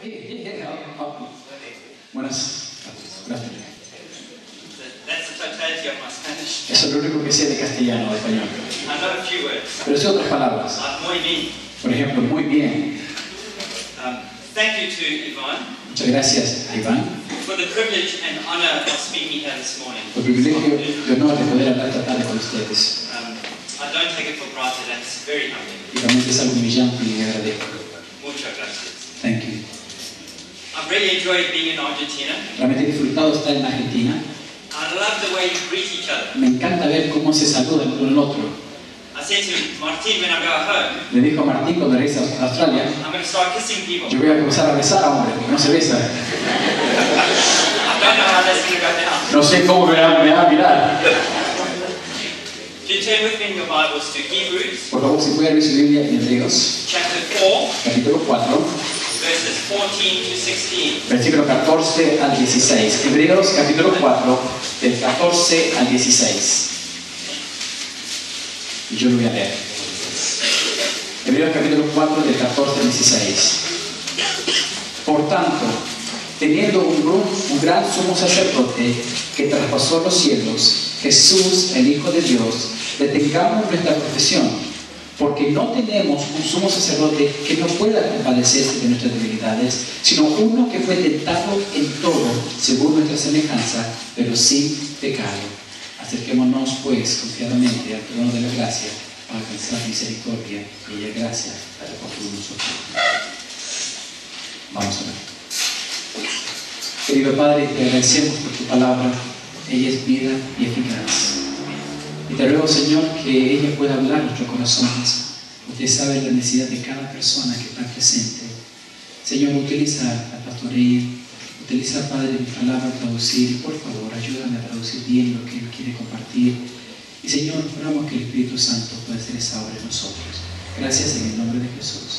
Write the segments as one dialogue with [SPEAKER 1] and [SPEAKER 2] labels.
[SPEAKER 1] Gracias.
[SPEAKER 2] That's the totality of my Spanish.
[SPEAKER 1] Eso es lo único que sé de castellano o de español.
[SPEAKER 2] I know a few words.
[SPEAKER 1] Pero sé otras palabras.
[SPEAKER 2] Muy bien.
[SPEAKER 1] Por ejemplo, muy bien.
[SPEAKER 2] Thank you to Yvonne.
[SPEAKER 1] Muchas gracias a Iván
[SPEAKER 2] For the privilege and honor of speaking here this morning.
[SPEAKER 1] por el privilegio y honor de poder hablar esta tarde con ustedes.
[SPEAKER 2] I don't take it for granted. That's very humbling.
[SPEAKER 1] Y realmente es algo humillante y agradezco.
[SPEAKER 2] Muchas gracias.
[SPEAKER 1] Thank you.
[SPEAKER 2] I've really enjoyed being in Argentina.
[SPEAKER 1] Realmente he disfrutado estar en Argentina.
[SPEAKER 2] I love the way you greet each other.
[SPEAKER 1] Me encanta ver cómo se saludan uno al otro.
[SPEAKER 2] I said to Martin when I go home,
[SPEAKER 1] Le dijo a Martín cuando regresa a Australia,
[SPEAKER 2] I'm going to start kissing people.
[SPEAKER 1] yo voy a comenzar a besar a hombres, porque no se besa.
[SPEAKER 2] I don't know how that's going to go down.
[SPEAKER 1] No sé cómo me va a mirar.
[SPEAKER 2] If you turn with me in your Bibles to Hebrews,
[SPEAKER 1] Por favor, si puede abrir su Biblia en Hebreos,
[SPEAKER 2] chapter 4,
[SPEAKER 1] capítulo 4,
[SPEAKER 2] verses 14 to 16.
[SPEAKER 1] versículo 14 al 16. Hebreos, capítulo 4, del 14 al 16. Y yo lo voy a leer. Hebreos, capítulo 4, del 14 al 16. Por tanto, teniendo un gran sumo sacerdote que traspasó los cielos, Jesús, el Hijo de Dios, detengamos nuestra profesión, porque no tenemos un sumo sacerdote que no pueda compadecerse de nuestras debilidades, sino uno que fue tentado en todo, según nuestra semejanza, pero sin pecado. Acerquémonos, pues, confiadamente al trono de la gracia, para alcanzar misericordia y hallar gracia para por nosotros. Vamos a ver. Querido Padre, te agradecemos por tu palabra. Ella es vida y eficaz. Y te ruego, Señor, que ella pueda hablar a nuestros corazones. Usted sabe la necesidad de cada persona que está presente. Señor, utiliza la pastoría, utiliza, Padre, mi palabra a traducir. Por favor, ayúdame a traducir bien lo que Él quiere compartir. Y, Señor, oramos que el Espíritu Santo pueda hacer esa obra en nosotros. Gracias en el nombre de Jesús.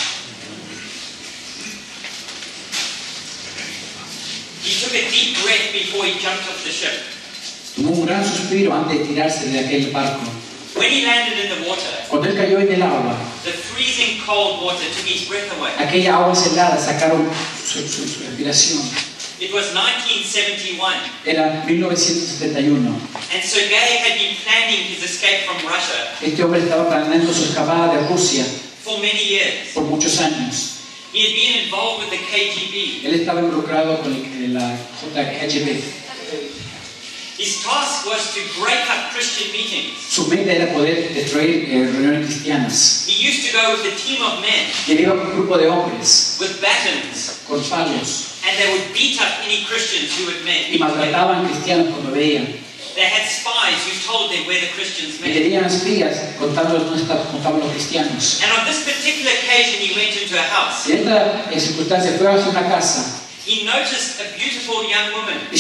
[SPEAKER 2] He took a deep breath before he jumped off the ship.
[SPEAKER 1] Tomó un gran suspiro antes de tirarse de aquel barco.
[SPEAKER 2] When he landed in the water,
[SPEAKER 1] Cuando él cayó en el agua,
[SPEAKER 2] the freezing cold water took his breath away.
[SPEAKER 1] aquella agua helada sacaron su respiración.
[SPEAKER 2] It was 1971,
[SPEAKER 1] Era 1971.
[SPEAKER 2] and Sergei had been planning his escape from Russia
[SPEAKER 1] Este hombre estaba planeando su escapada de Rusia
[SPEAKER 2] for many years.
[SPEAKER 1] por muchos años.
[SPEAKER 2] He had been involved with the KGB.
[SPEAKER 1] Él estaba involucrado con la KGB.
[SPEAKER 2] His task was to break up Christian meetings.
[SPEAKER 1] Su meta era poder destruir reuniones cristianas.
[SPEAKER 2] He used to go with a team of men
[SPEAKER 1] Y él iba con un grupo de hombres
[SPEAKER 2] with batons,
[SPEAKER 1] con palos
[SPEAKER 2] and they would beat up any Christians who would
[SPEAKER 1] y
[SPEAKER 2] meet them.
[SPEAKER 1] maltrataban cristianos cuando veían.
[SPEAKER 2] They had spies who told them where the Christians
[SPEAKER 1] Y
[SPEAKER 2] met.
[SPEAKER 1] tenían espías contándoles dónde estaban los cristianos.
[SPEAKER 2] And on this particular occasion, he went into a house.
[SPEAKER 1] Y en esta circunstancia fue hacia una casa
[SPEAKER 2] He noticed a beautiful young woman.
[SPEAKER 1] y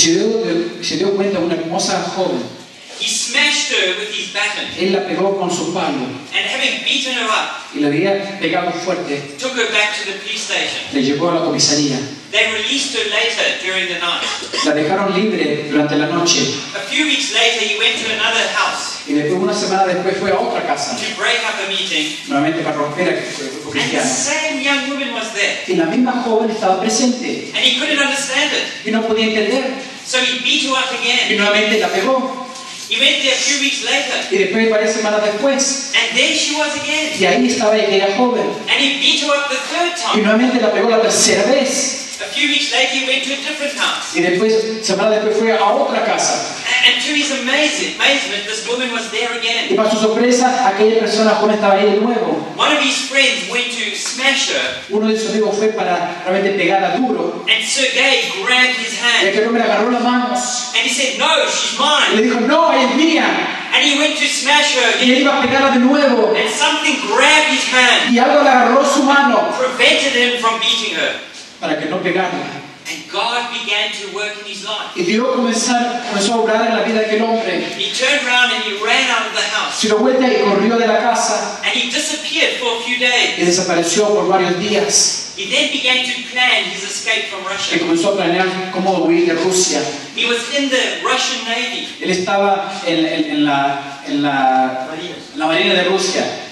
[SPEAKER 1] se dio cuenta de una hermosa joven.
[SPEAKER 2] He smashed her with his baton,
[SPEAKER 1] Él la pegó con su palo
[SPEAKER 2] and having beaten her up,
[SPEAKER 1] y la había pegado fuerte.
[SPEAKER 2] took her back to the police station.
[SPEAKER 1] Le llevó a la comisaría.
[SPEAKER 2] They released her later during the night.
[SPEAKER 1] La dejaron libre durante la noche.
[SPEAKER 2] A few weeks later, he went to another house
[SPEAKER 1] Y después, una semana después, fue a otra casa,
[SPEAKER 2] to break up a meeting,
[SPEAKER 1] nuevamente para romper el grupo
[SPEAKER 2] and the
[SPEAKER 1] cristiano.
[SPEAKER 2] same young woman was there.
[SPEAKER 1] Y la misma joven estaba presente
[SPEAKER 2] And he couldn't understand it.
[SPEAKER 1] y no podía entender.
[SPEAKER 2] So he beat her up
[SPEAKER 1] Y
[SPEAKER 2] again.
[SPEAKER 1] nuevamente la pegó.
[SPEAKER 2] He went there a few weeks later,
[SPEAKER 1] Y después, varias semanas después,
[SPEAKER 2] and there she was again.
[SPEAKER 1] y ahí estaba aquella joven.
[SPEAKER 2] And he beat her up the third
[SPEAKER 1] Y
[SPEAKER 2] time.
[SPEAKER 1] nuevamente la pegó la tercera vez.
[SPEAKER 2] A few weeks later, he went to a different house.
[SPEAKER 1] Y después, semanas después, fue a otra casa.
[SPEAKER 2] And to his amazement, this woman was there
[SPEAKER 1] Y
[SPEAKER 2] again.
[SPEAKER 1] para su sorpresa, aquella persona joven estaba ahí de nuevo.
[SPEAKER 2] One of his friends went to smash her,
[SPEAKER 1] Uno de sus amigos fue para realmente pegarla duro.
[SPEAKER 2] and Sergei grabbed his
[SPEAKER 1] Y
[SPEAKER 2] hand.
[SPEAKER 1] aquel hombre agarró las manos
[SPEAKER 2] And he said, "No, she's
[SPEAKER 1] y le
[SPEAKER 2] mine."
[SPEAKER 1] dijo, no, ella es mía.
[SPEAKER 2] And he went to smash her
[SPEAKER 1] Y él
[SPEAKER 2] again.
[SPEAKER 1] iba a pegarla de nuevo.
[SPEAKER 2] And something grabbed his hand,
[SPEAKER 1] Y algo le agarró su mano
[SPEAKER 2] prevented him from beating her.
[SPEAKER 1] para que no pegarla.
[SPEAKER 2] And God began to work in his life.
[SPEAKER 1] Y Dios comenzó a obrar en la vida de aquel hombre.
[SPEAKER 2] He turned around and he ran out of the house.
[SPEAKER 1] Se dio vuelta y corrió de la casa
[SPEAKER 2] And he disappeared for a few
[SPEAKER 1] y
[SPEAKER 2] days.
[SPEAKER 1] desapareció por varios días.
[SPEAKER 2] He then began to plan his escape from
[SPEAKER 1] Y
[SPEAKER 2] Russia.
[SPEAKER 1] comenzó a planear cómo huir de Rusia.
[SPEAKER 2] He was in the Russian Navy.
[SPEAKER 1] Él estaba en la Marina de Rusia.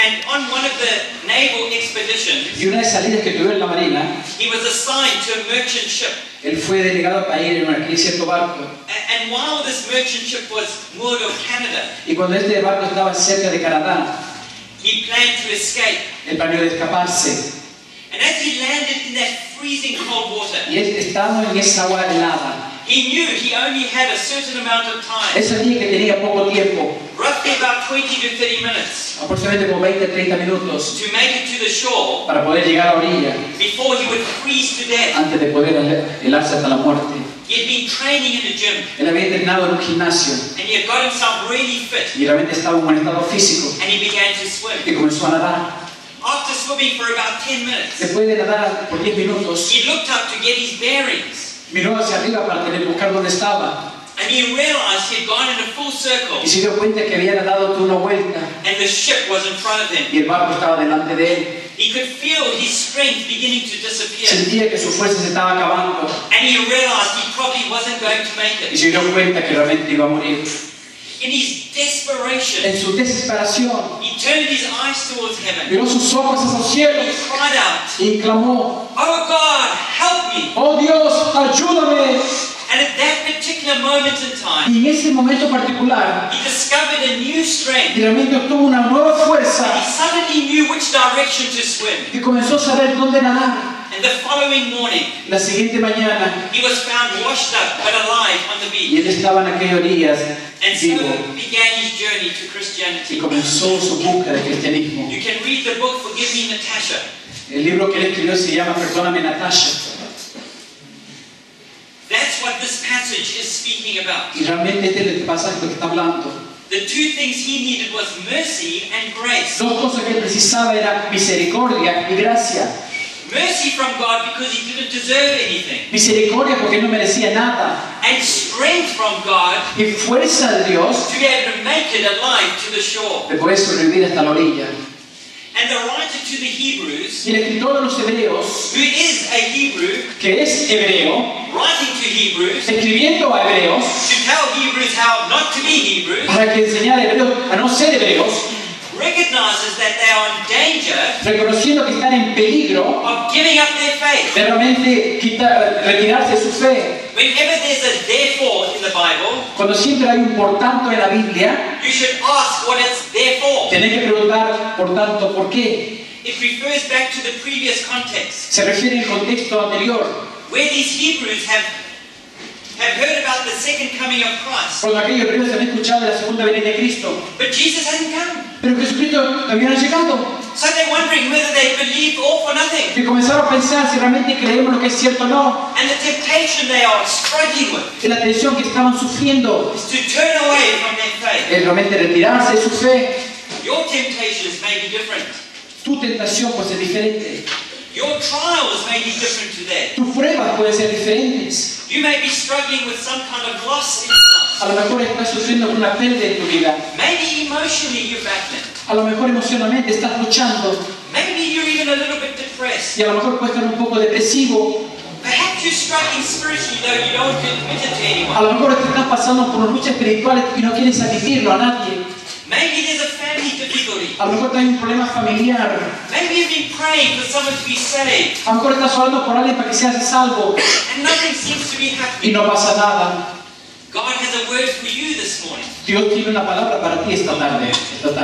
[SPEAKER 2] And on one of the naval expeditions,
[SPEAKER 1] Y una de las salidas que tuvieron en la marina,
[SPEAKER 2] he was assigned to a merchant ship.
[SPEAKER 1] él fue delegado para ir en cierto barco.
[SPEAKER 2] And while this merchant ship was moored off Canada,
[SPEAKER 1] Y cuando este barco estaba cerca de Canadá,
[SPEAKER 2] he planned to escape.
[SPEAKER 1] él planeó de escaparse.
[SPEAKER 2] And as he landed in that freezing cold water,
[SPEAKER 1] Y él estaba en esa agua helada.
[SPEAKER 2] he knew he only had a certain amount of time,
[SPEAKER 1] Él sabía que tenía poco tiempo,
[SPEAKER 2] roughly about 20 to 30 minutes,
[SPEAKER 1] aproximadamente como 20-30 minutos,
[SPEAKER 2] to make it to the shore
[SPEAKER 1] para poder llegar a la orilla
[SPEAKER 2] before he would freeze to death.
[SPEAKER 1] antes de poder helarse hasta la muerte.
[SPEAKER 2] He had been training in a gym,
[SPEAKER 1] Él había entrenado en un gimnasio
[SPEAKER 2] and he had got himself really fit,
[SPEAKER 1] y realmente estaba en un buen estado físico
[SPEAKER 2] and he began to swim.
[SPEAKER 1] y comenzó a nadar.
[SPEAKER 2] After swimming for about 10 minutes,
[SPEAKER 1] Después de nadar por 10 minutos,
[SPEAKER 2] he looked up to get his bearings,
[SPEAKER 1] miró hacia arriba para buscar dónde estaba
[SPEAKER 2] and he realized he had gone in a full circle,
[SPEAKER 1] y se dio cuenta que había dado toda una vuelta
[SPEAKER 2] and the ship was in front of him.
[SPEAKER 1] y el barco estaba delante de él.
[SPEAKER 2] He could feel his strength beginning to disappear,
[SPEAKER 1] Sentía que su fuerza se estaba acabando
[SPEAKER 2] and he realized he probably wasn't going to make
[SPEAKER 1] y
[SPEAKER 2] it.
[SPEAKER 1] se dio cuenta que realmente iba a morir.
[SPEAKER 2] In his desperation,
[SPEAKER 1] En su desesperación,
[SPEAKER 2] he turned his eyes towards heaven.
[SPEAKER 1] miró sus ojos hacia los
[SPEAKER 2] He
[SPEAKER 1] cielos
[SPEAKER 2] cried out,
[SPEAKER 1] y clamó:
[SPEAKER 2] "Oh God, help me!"
[SPEAKER 1] ¡Oh Dios, ayúdame!
[SPEAKER 2] And at that particular moment in time,
[SPEAKER 1] Y en ese momento particular,
[SPEAKER 2] he discovered a new strength.
[SPEAKER 1] realmente obtuvo una nueva
[SPEAKER 2] And he
[SPEAKER 1] fuerza
[SPEAKER 2] suddenly knew which direction to swim.
[SPEAKER 1] y comenzó a saber dónde nadar.
[SPEAKER 2] And the following morning,
[SPEAKER 1] La siguiente mañana,
[SPEAKER 2] he was found washed up but alive on the
[SPEAKER 1] y
[SPEAKER 2] beach.
[SPEAKER 1] él estaba en aquellas orillas
[SPEAKER 2] And so
[SPEAKER 1] vivo
[SPEAKER 2] began his journey to
[SPEAKER 1] y
[SPEAKER 2] Christianity.
[SPEAKER 1] comenzó su búsqueda de cristianismo.
[SPEAKER 2] You can read the book Forgive Me, Natasha.
[SPEAKER 1] El libro que él escribió se llama Perdóname, Natasha.
[SPEAKER 2] That's what this passage is speaking about.
[SPEAKER 1] Y realmente este es el pasaje que está hablando.
[SPEAKER 2] The two things he needed was mercy and grace.
[SPEAKER 1] Dos cosas que él precisaba era misericordia y gracia.
[SPEAKER 2] Mercy from God because he didn't deserve anything.
[SPEAKER 1] Misericordia porque él no merecía nada.
[SPEAKER 2] And strength from God
[SPEAKER 1] Y fuerza de Dios
[SPEAKER 2] to be able to make it alive to the shore.
[SPEAKER 1] de poder sobrevivir hasta la orilla.
[SPEAKER 2] And the writer to the Hebrews,
[SPEAKER 1] Y el escritor de los Hebreos,
[SPEAKER 2] who is a Hebrew,
[SPEAKER 1] que es hebreo,
[SPEAKER 2] writing to Hebrews,
[SPEAKER 1] escribiendo a hebreos,
[SPEAKER 2] to tell Hebrews how not to be Hebrews,
[SPEAKER 1] para que enseñara a hebreos a no ser hebreos,
[SPEAKER 2] recognizes that they are in danger
[SPEAKER 1] reconociendo que están en peligro
[SPEAKER 2] of giving up their faith.
[SPEAKER 1] de realmente retirarse de su fe.
[SPEAKER 2] Whenever there's a therefore in the Bible,
[SPEAKER 1] Cuando siempre hay un por tanto en la Biblia,
[SPEAKER 2] you should ask what it's there for.
[SPEAKER 1] tenés que preguntar por tanto por qué.
[SPEAKER 2] It refers back to the previous context,
[SPEAKER 1] Se refiere al contexto anterior,
[SPEAKER 2] where these Hebrews have heard about the second coming of Christ.
[SPEAKER 1] cuando aquellos hebreos habían escuchado de la segunda venida de Cristo,
[SPEAKER 2] But Jesus hadn't come.
[SPEAKER 1] pero Jesucristo todavía no ha llegado.
[SPEAKER 2] So they're wondering whether they believed all for nothing.
[SPEAKER 1] Y comenzaron a pensar si realmente creemos lo que es cierto o no.
[SPEAKER 2] And the temptation they are struggling with
[SPEAKER 1] Y la tensión que estaban sufriendo
[SPEAKER 2] is to turn away from their faith.
[SPEAKER 1] es realmente retirarse de su fe.
[SPEAKER 2] Your temptations may be different.
[SPEAKER 1] Tu tentación puede ser diferente.
[SPEAKER 2] Your trials may be different to theirs.
[SPEAKER 1] Tus pruebas pueden ser diferentes.
[SPEAKER 2] You may be struggling with some kind of loss in your life.
[SPEAKER 1] A lo mejor estás sufriendo con una pérdida en tu vida.
[SPEAKER 2] Maybe emotionally you're battling.
[SPEAKER 1] A lo mejor emocionalmente estás luchando.
[SPEAKER 2] Maybe you're even a little bit depressed.
[SPEAKER 1] Y a lo mejor puedes estar un poco depresivo.
[SPEAKER 2] Perhaps you're struggling spiritually though you don't admit it to
[SPEAKER 1] A
[SPEAKER 2] anyone.
[SPEAKER 1] lo mejor te estás pasando por luchas espirituales y no quieres admitirlo a nadie.
[SPEAKER 2] Maybe there's a family difficulty.
[SPEAKER 1] A lo mejor hay un problema familiar.
[SPEAKER 2] Maybe you've been praying for someone to be saved
[SPEAKER 1] A lo mejor estás orando por alguien para que seas salvo
[SPEAKER 2] and nothing seems to be
[SPEAKER 1] y
[SPEAKER 2] happening.
[SPEAKER 1] no pasa nada.
[SPEAKER 2] God has a word for you this morning.
[SPEAKER 1] Dios tiene una palabra para ti esta tarde.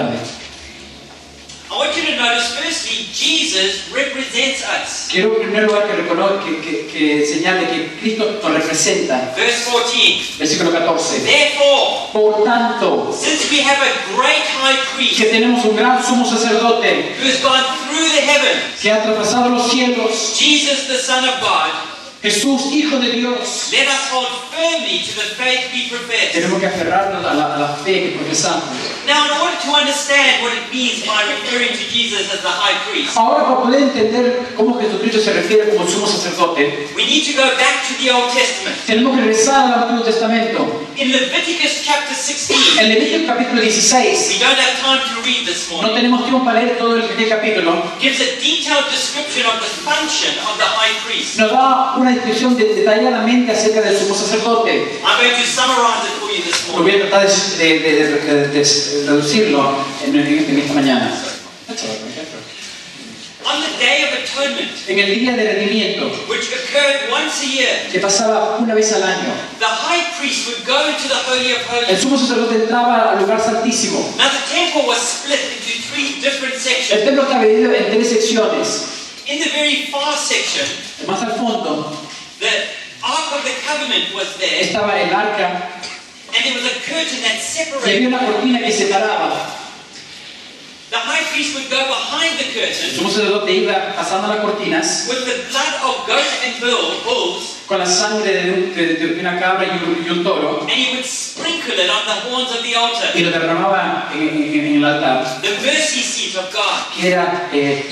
[SPEAKER 2] I want you to notice firstly, Jesus represents us.
[SPEAKER 1] Quiero en primer lugar que señale que Cristo nos representa.
[SPEAKER 2] Verse 14.
[SPEAKER 1] Versículo 14.
[SPEAKER 2] Therefore,
[SPEAKER 1] Por tanto,
[SPEAKER 2] since we have a great high priest
[SPEAKER 1] que tenemos un gran sumo sacerdote
[SPEAKER 2] who has gone through the heavens,
[SPEAKER 1] que ha traspasado los cielos,
[SPEAKER 2] Jesus the Son of God,
[SPEAKER 1] Jesús, Hijo de Dios,
[SPEAKER 2] let us hold firmly to the faith we profess.
[SPEAKER 1] tenemos que aferrarnos a la fe que profesamos.
[SPEAKER 2] Now, in order to understand what it means by referring to Jesus as the high priest,
[SPEAKER 1] Ahora, para poder entender cómo Jesucristo se refiere como el sumo sacerdote,
[SPEAKER 2] we need to go back to the Old Testament.
[SPEAKER 1] tenemos que regresar al Antiguo Testamento.
[SPEAKER 2] In Leviticus chapter 16,
[SPEAKER 1] En Levítico capítulo 16,
[SPEAKER 2] we don't have time to read this
[SPEAKER 1] no
[SPEAKER 2] morning,
[SPEAKER 1] tenemos tiempo para leer todo el capítulo,
[SPEAKER 2] gives a detailed description of the function of the high priest.
[SPEAKER 1] nos da una descripción detalladamente acerca del sumo sacerdote.
[SPEAKER 2] I'm going to summarize it for you this
[SPEAKER 1] Voy
[SPEAKER 2] morning.
[SPEAKER 1] a tratar de reducirlo en esta mañana.
[SPEAKER 2] On the Day of Atonement,
[SPEAKER 1] En el día de redimiento,
[SPEAKER 2] which occurred once a year,
[SPEAKER 1] que pasaba una vez al año,
[SPEAKER 2] the high priest would go into the Holy of
[SPEAKER 1] el
[SPEAKER 2] Holies.
[SPEAKER 1] sumo sacerdote entraba al lugar santísimo.
[SPEAKER 2] Now the temple was split into 3 different
[SPEAKER 1] El
[SPEAKER 2] sections.
[SPEAKER 1] templo estaba dividido en 3 secciones.
[SPEAKER 2] In the very far section,
[SPEAKER 1] Más al fondo
[SPEAKER 2] the Ark of the Covenant was there,
[SPEAKER 1] estaba el arca
[SPEAKER 2] and there was a curtain that
[SPEAKER 1] y había
[SPEAKER 2] separated.
[SPEAKER 1] una cortina que separaba.
[SPEAKER 2] The high priest would go behind the
[SPEAKER 1] El
[SPEAKER 2] curtain
[SPEAKER 1] sumo sacerdote iba pasando las cortinas
[SPEAKER 2] with the blood of goat and bulls,
[SPEAKER 1] con la sangre de una cabra y un toro
[SPEAKER 2] and he would sprinkle it on the horns of the altar,
[SPEAKER 1] y lo derramaba en el altar,
[SPEAKER 2] the mercy seat of God.
[SPEAKER 1] que era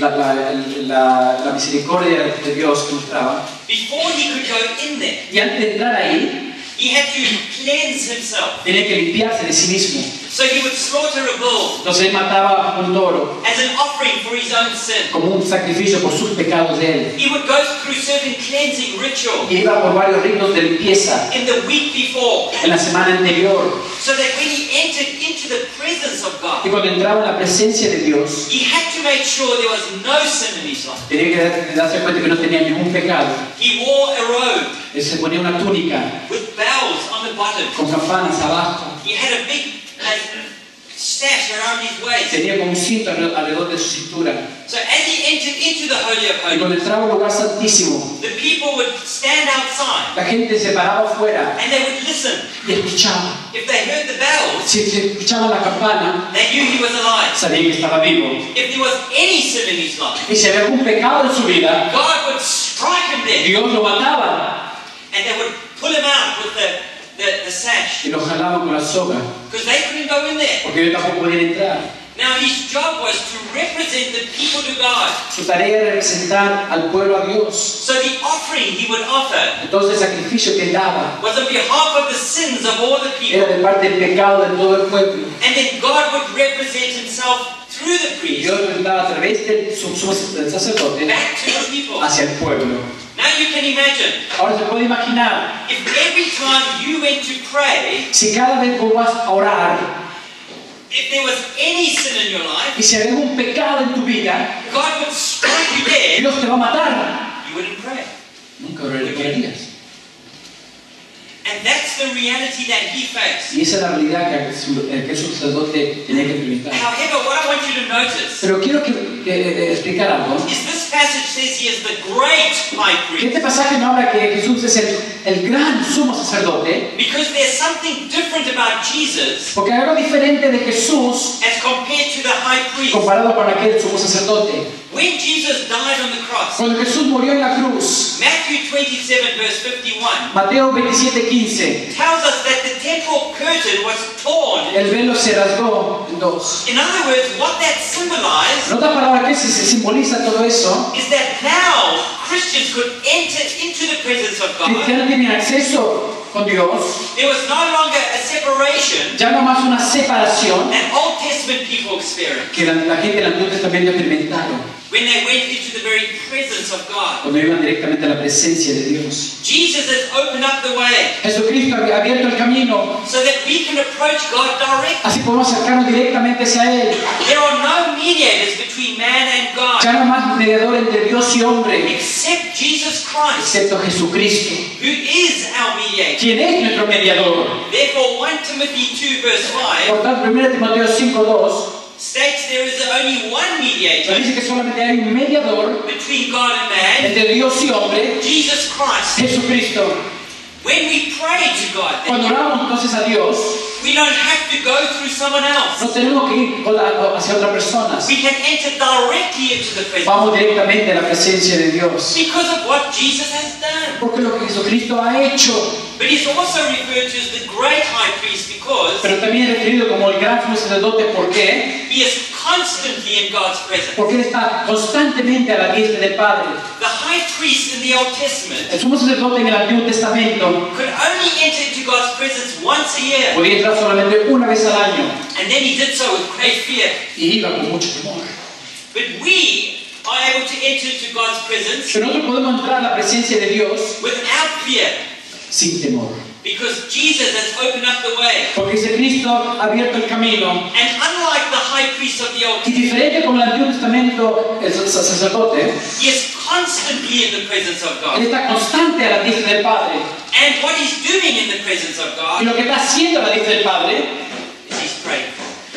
[SPEAKER 1] la misericordia de Dios que mostraba.
[SPEAKER 2] Before he could go in there,
[SPEAKER 1] Y antes de entrar ahí,
[SPEAKER 2] he had to cleanse himself.
[SPEAKER 1] tenía que limpiarse de sí mismo.
[SPEAKER 2] So he would slaughter a bull
[SPEAKER 1] Entonces él mataba un toro
[SPEAKER 2] as an offering for his own sin.
[SPEAKER 1] como un sacrificio por sus pecados de él.
[SPEAKER 2] He would go through certain cleansing rituals
[SPEAKER 1] Y iba por varios ritos de limpieza
[SPEAKER 2] in the week before,
[SPEAKER 1] en la semana anterior.
[SPEAKER 2] so that when he entered into the presence of
[SPEAKER 1] Y
[SPEAKER 2] God,
[SPEAKER 1] cuando entraba en la presencia de Dios,
[SPEAKER 2] he had to make sure there was no sin in his life.
[SPEAKER 1] tenía que darse cuenta que no tenía ningún pecado.
[SPEAKER 2] He wore a robe
[SPEAKER 1] Él se ponía una túnica
[SPEAKER 2] with bells on the bottom.
[SPEAKER 1] con campanas abajo.
[SPEAKER 2] He had a big stash around his waist.
[SPEAKER 1] Tenía como un cinto alrededor de su cintura.
[SPEAKER 2] So as he entered into the Holy of
[SPEAKER 1] Y
[SPEAKER 2] Holies,
[SPEAKER 1] cuando entraba al lugar santísimo,
[SPEAKER 2] the people would stand outside
[SPEAKER 1] la gente se paraba afuera
[SPEAKER 2] and they would listen.
[SPEAKER 1] y escuchaba.
[SPEAKER 2] If they heard the bells,
[SPEAKER 1] Si escuchaban la campana,
[SPEAKER 2] they knew he was alive.
[SPEAKER 1] sabían que estaba vivo.
[SPEAKER 2] If there was any sin in his life,
[SPEAKER 1] Y si había algún pecado en su vida,
[SPEAKER 2] God would strike him dead,
[SPEAKER 1] Dios lo mataba
[SPEAKER 2] and they would pull him out with the sash,
[SPEAKER 1] y lo jalaban con la soga,
[SPEAKER 2] because they couldn't go in there.
[SPEAKER 1] porque ellos tampoco podían entrar.
[SPEAKER 2] Now his job was to represent the people to God.
[SPEAKER 1] Su tarea era representar al pueblo a Dios.
[SPEAKER 2] So the offering he would offer
[SPEAKER 1] Entonces el sacrificio que él daba
[SPEAKER 2] was on behalf of the sins of all the people.
[SPEAKER 1] era de parte del pecado de todo el pueblo.
[SPEAKER 2] And then God would represent himself through the
[SPEAKER 1] Y
[SPEAKER 2] priest
[SPEAKER 1] Dios lo entraba a través del sacerdote
[SPEAKER 2] back to the people.
[SPEAKER 1] hacia el pueblo.
[SPEAKER 2] Now you can imagine,
[SPEAKER 1] Ahora se puede imaginar,
[SPEAKER 2] if every time you went to pray,
[SPEAKER 1] si cada vez vos vas a orar
[SPEAKER 2] if there was any sin in your life,
[SPEAKER 1] y si hay algún pecado en tu vida,
[SPEAKER 2] God would strike you dead,
[SPEAKER 1] Dios te va a matar.
[SPEAKER 2] you wouldn't pray.
[SPEAKER 1] Nunca orarías.
[SPEAKER 2] And that's the reality that he faced.
[SPEAKER 1] Y esa es la realidad que el sacerdote tenía que experimentar.
[SPEAKER 2] However, what I want you to notice
[SPEAKER 1] Pero quiero explicar algo.
[SPEAKER 2] is this passage says he is the great high
[SPEAKER 1] Que este
[SPEAKER 2] priest.
[SPEAKER 1] pasaje no habla que Jesús es el gran sumo sacerdote,
[SPEAKER 2] Because there's something different about Jesus
[SPEAKER 1] porque hay algo diferente de Jesús
[SPEAKER 2] as compared to the high priest.
[SPEAKER 1] comparado con aquel sumo sacerdote.
[SPEAKER 2] When Jesus died on the cross,
[SPEAKER 1] Cuando Jesús murió en la cruz,
[SPEAKER 2] Matthew 27 verse 51
[SPEAKER 1] Mateo 27:15,
[SPEAKER 2] tells us that the temple curtain was torn.
[SPEAKER 1] el velo se rasgó en dos.
[SPEAKER 2] In other words, what that symbolized
[SPEAKER 1] En otras palabras, ¿qué se simboliza todo eso?
[SPEAKER 2] is that now Christians could enter into the presence of God.
[SPEAKER 1] Cristianos tienen acceso con Dios,
[SPEAKER 2] There was no longer a separation
[SPEAKER 1] ya no más una separación
[SPEAKER 2] an Old Testament people experienced
[SPEAKER 1] que la gente del Antiguo Testamento experimentaron
[SPEAKER 2] when they went into the very presence of God.
[SPEAKER 1] cuando iban directamente a la presencia de Dios.
[SPEAKER 2] Jesus has opened up the way
[SPEAKER 1] Jesucristo ha abierto el camino,
[SPEAKER 2] so that we can approach God directly.
[SPEAKER 1] así podemos acercarnos directamente hacia Él.
[SPEAKER 2] There are no mediators between man and God
[SPEAKER 1] Ya no más mediador entre Dios y hombre,
[SPEAKER 2] except Jesus Christ,
[SPEAKER 1] excepto Jesucristo,
[SPEAKER 2] who is our mediator.
[SPEAKER 1] quien es nuestro mediador.
[SPEAKER 2] Therefore, 1 Timothy 2 verse 5
[SPEAKER 1] Por tanto, 1 Timoteo 5:2
[SPEAKER 2] states there is only one
[SPEAKER 1] nos
[SPEAKER 2] mediator
[SPEAKER 1] dice que solamente hay un mediador
[SPEAKER 2] between God and man,
[SPEAKER 1] entre Dios y hombre,
[SPEAKER 2] Jesus Christ.
[SPEAKER 1] Jesucristo.
[SPEAKER 2] When we pray to God,
[SPEAKER 1] Cuando oramos entonces a Dios,
[SPEAKER 2] we don't have to go through someone else.
[SPEAKER 1] no tenemos que ir hacia otras personas.
[SPEAKER 2] We can enter directly into the presence
[SPEAKER 1] Vamos directamente a la presencia de Dios.
[SPEAKER 2] because of what Jesus has done.
[SPEAKER 1] Porque lo que Jesucristo ha hecho,
[SPEAKER 2] But he's also referred to as the great high priest because
[SPEAKER 1] pero también es referido como el gran sumo sacerdote. ¿Por qué?
[SPEAKER 2] he is constantly in God's presence.
[SPEAKER 1] Porque Él está constantemente a la diestra del Padre.
[SPEAKER 2] The high priest in the Old Testament
[SPEAKER 1] El sumo sacerdote en el Antiguo Testamento
[SPEAKER 2] could only enter into God's presence once a year,
[SPEAKER 1] podía entrar solamente una vez al año
[SPEAKER 2] and then he did so with great fear.
[SPEAKER 1] y iba con mucho temor.
[SPEAKER 2] But we are able to enter into God's presence
[SPEAKER 1] Pero nosotros podemos entrar a la presencia de Dios
[SPEAKER 2] without fear
[SPEAKER 1] sin temor.
[SPEAKER 2] because Jesus has opened up the way.
[SPEAKER 1] Porque Jesucristo ha abierto el camino.
[SPEAKER 2] And unlike the high high priest of the Old
[SPEAKER 1] Y
[SPEAKER 2] Testament,
[SPEAKER 1] diferente como el Antiguo Testamento, el sacerdote,
[SPEAKER 2] he is constantly in the presence of
[SPEAKER 1] él
[SPEAKER 2] God.
[SPEAKER 1] está constante a la diestra del Padre.
[SPEAKER 2] And what he's doing in the presence of
[SPEAKER 1] Y
[SPEAKER 2] God
[SPEAKER 1] lo que está haciendo a la diestra del Padre,
[SPEAKER 2] is he's praying.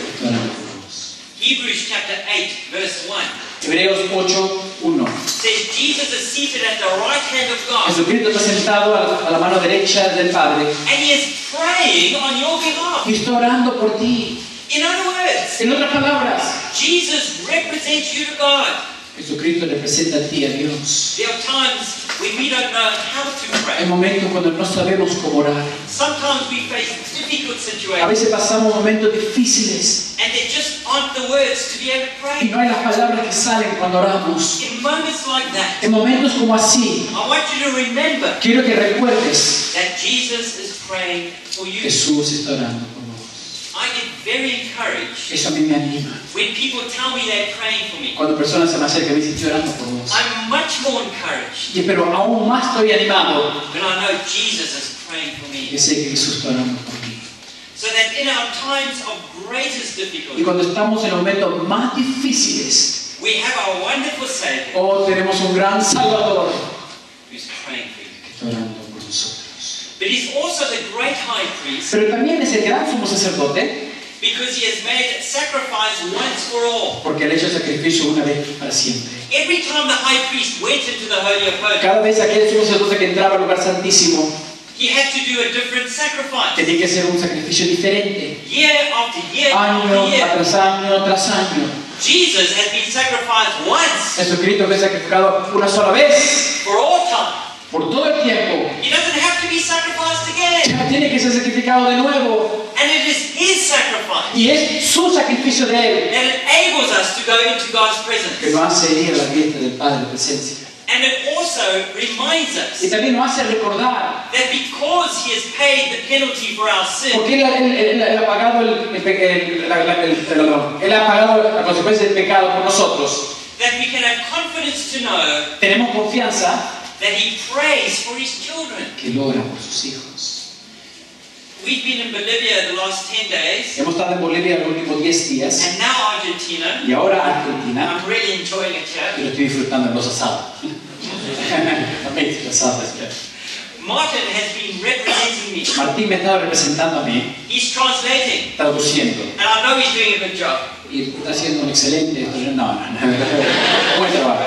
[SPEAKER 2] Hebrews chapter 8, verse 1
[SPEAKER 1] Hebreos 8:1.
[SPEAKER 2] says Jesus is seated at the right hand of God,
[SPEAKER 1] Jesucristo está sentado a la mano derecha del Padre
[SPEAKER 2] and he is praying on your behalf.
[SPEAKER 1] y está orando por ti.
[SPEAKER 2] In other words,
[SPEAKER 1] En otras palabras,
[SPEAKER 2] Jesus represents you to God.
[SPEAKER 1] Jesucristo representa a ti, a Dios.
[SPEAKER 2] There are times when we don't know how to
[SPEAKER 1] Hay
[SPEAKER 2] pray.
[SPEAKER 1] momentos cuando no sabemos cómo orar.
[SPEAKER 2] Sometimes we face difficult
[SPEAKER 1] A
[SPEAKER 2] situations,
[SPEAKER 1] veces pasamos momentos difíciles
[SPEAKER 2] and there just aren't the words to be able to
[SPEAKER 1] y
[SPEAKER 2] pray.
[SPEAKER 1] no hay las palabras que salen cuando oramos.
[SPEAKER 2] In moments like that,
[SPEAKER 1] En momentos como así,
[SPEAKER 2] I want you to remember
[SPEAKER 1] quiero que recuerdes
[SPEAKER 2] that Jesus is praying for you.
[SPEAKER 1] Jesús está orando por vos.
[SPEAKER 2] I get very encouraged
[SPEAKER 1] Eso a mí me anima.
[SPEAKER 2] when people tell me they're praying for me.
[SPEAKER 1] Cuando personas se me acercan y me dicen, estoy orando por vos.
[SPEAKER 2] I'm much more encouraged
[SPEAKER 1] Pero aún más estoy animado
[SPEAKER 2] when I know Jesus is praying for
[SPEAKER 1] que
[SPEAKER 2] me.
[SPEAKER 1] sé que Jesús está orando por mí.
[SPEAKER 2] So that in our times of greatest
[SPEAKER 1] Y
[SPEAKER 2] difficulty,
[SPEAKER 1] cuando estamos en los momentos más difíciles,
[SPEAKER 2] we have our wonderful Savior
[SPEAKER 1] tenemos un gran Salvador
[SPEAKER 2] who's praying for you.
[SPEAKER 1] que está orando por nosotros.
[SPEAKER 2] But he's also the great high priest
[SPEAKER 1] Pero también es el gran sumo sacerdote
[SPEAKER 2] because he has made sacrifice once for all.
[SPEAKER 1] porque él ha hecho sacrificio una vez para siempre.
[SPEAKER 2] Every time the high priest went into the Holy of Holies,
[SPEAKER 1] Cada vez aquel sumo sacerdote que entraba al lugar santísimo
[SPEAKER 2] he had to do a different sacrifice.
[SPEAKER 1] tenía que hacer un sacrificio diferente.
[SPEAKER 2] Year after year
[SPEAKER 1] Año
[SPEAKER 2] after year.
[SPEAKER 1] tras año tras año.
[SPEAKER 2] Jesus has been sacrificed once
[SPEAKER 1] Jesucristo fue sacrificado una sola vez
[SPEAKER 2] for all time.
[SPEAKER 1] por todo el tiempo.
[SPEAKER 2] He doesn't have to be sacrificed again.
[SPEAKER 1] Ya tiene que ser sacrificado de nuevo.
[SPEAKER 2] And it is his sacrifice
[SPEAKER 1] Y es su sacrificio de él
[SPEAKER 2] that enables us to go into God's presence.
[SPEAKER 1] que nos hace ir a la fiesta del Padre en presencia.
[SPEAKER 2] And it also reminds us
[SPEAKER 1] Y también nos hace recordar
[SPEAKER 2] that because he has paid the penalty for our sin,
[SPEAKER 1] porque él ha pagado él ha pagado la consecuencia del pecado por nosotros.
[SPEAKER 2] that we can have confidence to know
[SPEAKER 1] Tenemos confianza
[SPEAKER 2] that he prays for his children.
[SPEAKER 1] que él ora por sus hijos.
[SPEAKER 2] We've been in Bolivia the last 10 days,
[SPEAKER 1] Hemos estado en Bolivia los últimos 10 días
[SPEAKER 2] and now Argentina.
[SPEAKER 1] y ahora Argentina.
[SPEAKER 2] I'm really enjoying it
[SPEAKER 1] Y
[SPEAKER 2] here.
[SPEAKER 1] lo estoy disfrutando en los asados. Amazing asados.
[SPEAKER 2] Martin has been representing me.
[SPEAKER 1] Martín me estaba representando a mí,
[SPEAKER 2] He's translating,
[SPEAKER 1] traduciendo.
[SPEAKER 2] and I know he's doing a good job.
[SPEAKER 1] Y está haciendo un excelente. No. Buen trabajo.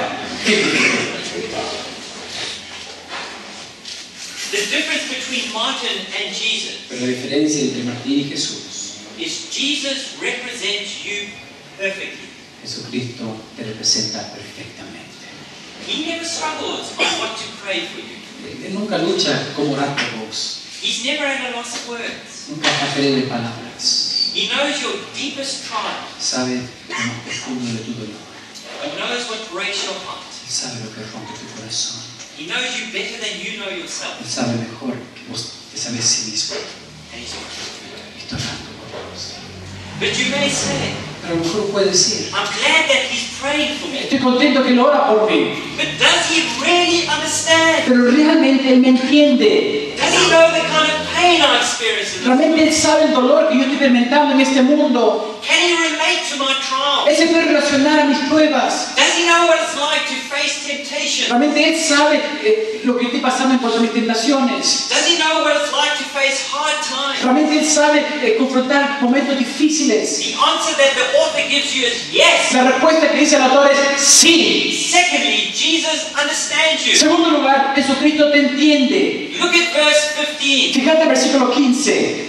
[SPEAKER 2] The difference between Martin and Jesus
[SPEAKER 1] Pero la diferencia entre Martín y Jesús,
[SPEAKER 2] is Jesus represents you perfectly.
[SPEAKER 1] Jesucristo te representa perfectamente.
[SPEAKER 2] He never struggles on what to pray for you.
[SPEAKER 1] Él nunca lucha cómo orar por vos.
[SPEAKER 2] He's never at a loss of words.
[SPEAKER 1] Nunca está perdiendo palabras.
[SPEAKER 2] He knows your deepest trial.
[SPEAKER 1] Sabe lo más profundo de tu dolor.
[SPEAKER 2] He knows what breaks your heart.
[SPEAKER 1] Él sabe lo que rompe tu corazón.
[SPEAKER 2] He knows you better than you know yourself.
[SPEAKER 1] Él sabe mejor que vos te sabes sí mismo.
[SPEAKER 2] And he's praying for you.
[SPEAKER 1] Y está orando por vos.
[SPEAKER 2] But you may say,
[SPEAKER 1] Pero a lo mejor puede decir,
[SPEAKER 2] I'm glad that he's praying for me.
[SPEAKER 1] estoy contento que lo ora por mí.
[SPEAKER 2] But does he really understand?
[SPEAKER 1] Pero realmente Él me entiende.
[SPEAKER 2] Does he know the kind of pain I experience in this?
[SPEAKER 1] Realmente Él sabe el dolor que yo estoy experimentando en este mundo.
[SPEAKER 2] Can he relate to my trials?
[SPEAKER 1] Él se puede relacionar a mis pruebas.
[SPEAKER 2] Does he know what it's like to face temptation?
[SPEAKER 1] Realmente Él sabe lo que estoy pasando en cuanto a mis tentaciones.
[SPEAKER 2] Does he know what it's like to face hard times?
[SPEAKER 1] Realmente Él sabe confrontar momentos difíciles.
[SPEAKER 2] The answer that the author gives you is yes.
[SPEAKER 1] La respuesta que dice el autor es sí.
[SPEAKER 2] Secondly, Jesus understands
[SPEAKER 1] En
[SPEAKER 2] you.
[SPEAKER 1] segundo lugar, Jesucristo te entiende.
[SPEAKER 2] Look at verse 15.
[SPEAKER 1] Fíjate el versículo 15.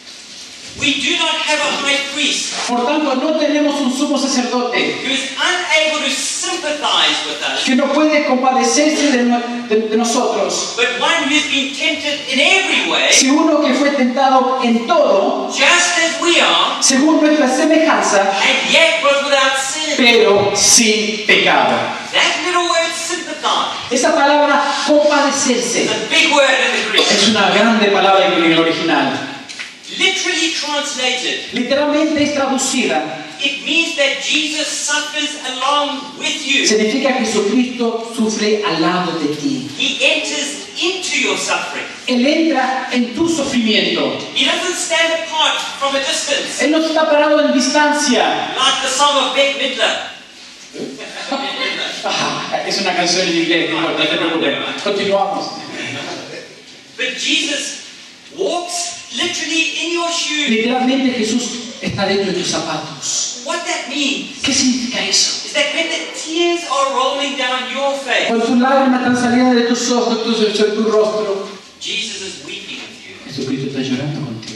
[SPEAKER 2] We do not have a high priest
[SPEAKER 1] Por tanto, no tenemos un sumo sacerdote
[SPEAKER 2] who is unable to sympathize with us,
[SPEAKER 1] que no puede compadecerse de nosotros,
[SPEAKER 2] but one who has been tempted in every way,
[SPEAKER 1] si uno que fue tentado en todo,
[SPEAKER 2] just as we are,
[SPEAKER 1] según nuestra semejanza,
[SPEAKER 2] and yet was without sin.
[SPEAKER 1] pero sin pecado.
[SPEAKER 2] That little word sympathize
[SPEAKER 1] Esa palabra compadecerse
[SPEAKER 2] is a big word in the Greek.
[SPEAKER 1] es una grande palabra en el original.
[SPEAKER 2] Literally translated,
[SPEAKER 1] Literalmente es traducida.
[SPEAKER 2] it means that Jesus suffers along with you.
[SPEAKER 1] Significa que Jesucristo sufre al lado de ti.
[SPEAKER 2] He enters into your suffering.
[SPEAKER 1] Él entra en tu sufrimiento.
[SPEAKER 2] He doesn't stand apart from a distance,
[SPEAKER 1] Él no está parado en distancia.
[SPEAKER 2] like the song of Bette Midler.
[SPEAKER 1] Es una canción en inglés, no te preocupes. Continuamos.
[SPEAKER 2] But Jesus walks literally in your shoes.
[SPEAKER 1] Literalmente Jesús está dentro de tus zapatos.
[SPEAKER 2] What that means
[SPEAKER 1] ¿Qué significa eso?
[SPEAKER 2] is that when the tears are rolling down your face,
[SPEAKER 1] Cuando tus lágrimas están saliendo de tus ojos, sobre tu rostro,
[SPEAKER 2] Jesus is weeping with you.
[SPEAKER 1] Jesucristo está llorando contigo.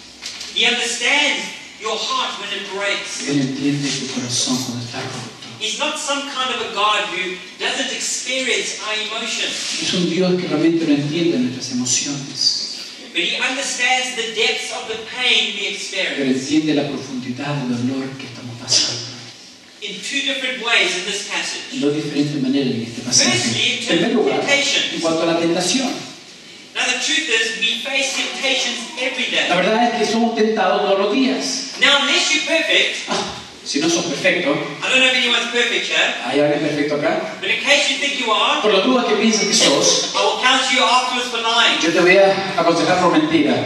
[SPEAKER 2] He understands your heart when it breaks.
[SPEAKER 1] Él entiende tu corazón cuando está roto.
[SPEAKER 2] He's not some kind of a God who doesn't experience our emotions,
[SPEAKER 1] Es un Dios que realmente no entiende nuestras emociones,
[SPEAKER 2] but He understands the depths of the pain we
[SPEAKER 1] pero
[SPEAKER 2] experience.
[SPEAKER 1] entiende la profundidad del dolor que estamos pasando.
[SPEAKER 2] In two different ways in this passage.
[SPEAKER 1] En dos diferentes maneras en este pasaje. En primer lugar, en cuanto a la tentación.
[SPEAKER 2] Now the truth is, we face temptations every day.
[SPEAKER 1] La verdad es que somos tentados todos los días.
[SPEAKER 2] Now, unless you're perfect,
[SPEAKER 1] Si no sos perfecto,
[SPEAKER 2] I don't know if anyone's perfect here,
[SPEAKER 1] ¿hay alguien perfecto acá?
[SPEAKER 2] but in case you think you are,
[SPEAKER 1] Por las dudas que piensas que sos,
[SPEAKER 2] I will counsel you afterwards for lying.
[SPEAKER 1] yo te voy a aconsejar por mentira.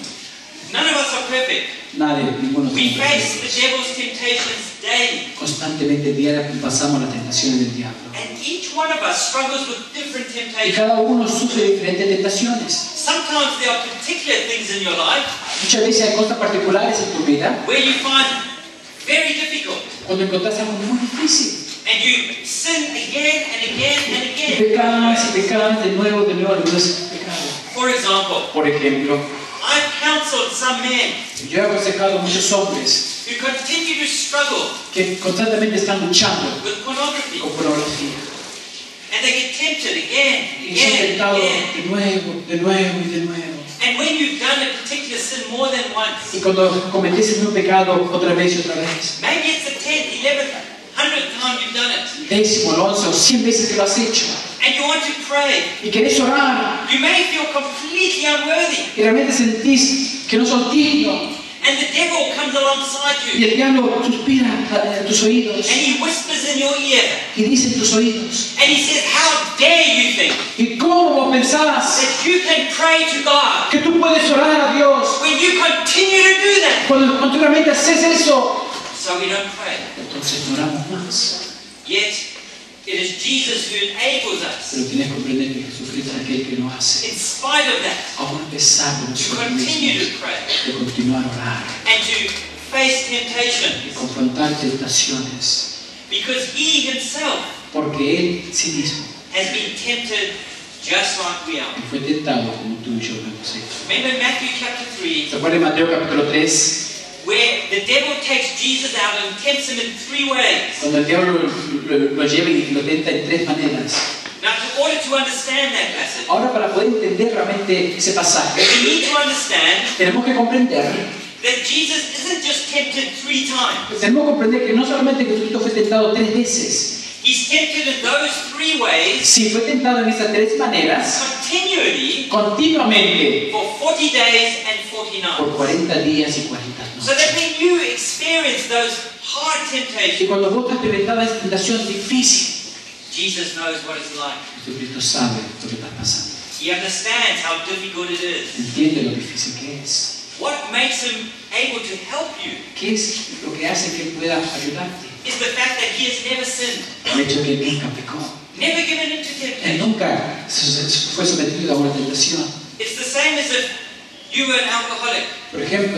[SPEAKER 2] None of us are perfect.
[SPEAKER 1] Nadie, ninguno
[SPEAKER 2] We
[SPEAKER 1] somos
[SPEAKER 2] face the
[SPEAKER 1] perfectos.
[SPEAKER 2] devil's temptations daily.
[SPEAKER 1] Constantemente, diariamente pasamos las tentaciones del diablo.
[SPEAKER 2] And each one of us struggles with different
[SPEAKER 1] Y
[SPEAKER 2] temptations.
[SPEAKER 1] cada uno sufre diferentes tentaciones.
[SPEAKER 2] Sometimes there are particular things in your life
[SPEAKER 1] Muchas veces hay cosas particulares en tu vida
[SPEAKER 2] where you find very difficult.
[SPEAKER 1] cuando encontrás algo muy difícil.
[SPEAKER 2] And you sin again and again and
[SPEAKER 1] Y
[SPEAKER 2] again.
[SPEAKER 1] pecabas de nuevo, algunos pecados.
[SPEAKER 2] For example,
[SPEAKER 1] Por ejemplo,
[SPEAKER 2] I've counseled some men
[SPEAKER 1] yo he aconsejado a muchos hombres
[SPEAKER 2] who continue to struggle
[SPEAKER 1] que constantemente están luchando
[SPEAKER 2] with pornography.
[SPEAKER 1] con pornografía.
[SPEAKER 2] And they get tempted again,
[SPEAKER 1] Y son
[SPEAKER 2] again,
[SPEAKER 1] tentados
[SPEAKER 2] again.
[SPEAKER 1] de nuevo, de nuevo y de nuevo.
[SPEAKER 2] And when you've done a particular sin more than once,
[SPEAKER 1] Y cuando cometés el mismo pecado otra vez y otra vez,
[SPEAKER 2] maybe it's the 10th, 11th, 100th time you've done it,
[SPEAKER 1] décimo, el 11 o 100 veces que lo has hecho,
[SPEAKER 2] and you want to pray,
[SPEAKER 1] y querés orar,
[SPEAKER 2] you may feel completely unworthy,
[SPEAKER 1] y realmente sentís que no sos digno,
[SPEAKER 2] and the devil comes alongside
[SPEAKER 1] y
[SPEAKER 2] you,
[SPEAKER 1] el diablo suspira en tus oídos,
[SPEAKER 2] and he whispers in your ear,
[SPEAKER 1] y dice en tus oídos,
[SPEAKER 2] and he says, how dare you think
[SPEAKER 1] ¿y cómo vos pensás
[SPEAKER 2] that you can pray to God
[SPEAKER 1] que tú puedes orar a Dios
[SPEAKER 2] when you continue to do that?
[SPEAKER 1] cuando continuamente haces eso?
[SPEAKER 2] So we don't pray.
[SPEAKER 1] Entonces no oramos más.
[SPEAKER 2] Yet, it is Jesus who enables us,
[SPEAKER 1] Pero tienes que comprender que Jesucristo es aquel que lo hace,
[SPEAKER 2] in spite of that,
[SPEAKER 1] aún a pesar de
[SPEAKER 2] to
[SPEAKER 1] nosotros
[SPEAKER 2] continue
[SPEAKER 1] mismos,
[SPEAKER 2] to pray
[SPEAKER 1] de continuar a orar
[SPEAKER 2] and to face temptation,
[SPEAKER 1] y confrontar tentaciones,
[SPEAKER 2] because he himself
[SPEAKER 1] porque Él sí mismo
[SPEAKER 2] has been tempted just like we are.
[SPEAKER 1] fue tentado como tú y yo lo hemos hecho.
[SPEAKER 2] Remember Matthew chapter 3,
[SPEAKER 1] ¿Se acuerdan de Mateo capítulo 3?
[SPEAKER 2] where the devil takes Jesus out and tempts him in three ways.
[SPEAKER 1] Cuando el diablo lo lleva y lo tenta en tres maneras.
[SPEAKER 2] Now, in order to understand that passage,
[SPEAKER 1] Ahora, para poder entender realmente ese pasaje,
[SPEAKER 2] we need to understand
[SPEAKER 1] tenemos que comprender,
[SPEAKER 2] that Jesus isn't just tempted 3 times.
[SPEAKER 1] tenemos que comprender que no solamente Jesucristo fue tentado 3 veces,
[SPEAKER 2] He's tempted in those 3 ways
[SPEAKER 1] sí fue tentado en esas 3 maneras,
[SPEAKER 2] continually
[SPEAKER 1] continuamente,
[SPEAKER 2] for 40 days and 40
[SPEAKER 1] por
[SPEAKER 2] nights.
[SPEAKER 1] 40 días y 40
[SPEAKER 2] So that
[SPEAKER 1] noches.
[SPEAKER 2] when you experience those hard
[SPEAKER 1] Y
[SPEAKER 2] temptations,
[SPEAKER 1] cuando vos experimentabas esa tentación difícil,
[SPEAKER 2] Jesus knows what it's like.
[SPEAKER 1] Jesucristo sabe lo que estás pasando.
[SPEAKER 2] He understands how difficult it is.
[SPEAKER 1] Entiende lo difícil que es.
[SPEAKER 2] What makes him able to help you
[SPEAKER 1] ¿Qué es lo que hace que Él pueda ayudarte?
[SPEAKER 2] is the fact that he has never sinned,
[SPEAKER 1] El hecho de que Él nunca pecó.
[SPEAKER 2] never given into
[SPEAKER 1] Él
[SPEAKER 2] temptation.
[SPEAKER 1] nunca fue sometido a una tentación.
[SPEAKER 2] It's the same as if you were an alcoholic.
[SPEAKER 1] Por ejemplo,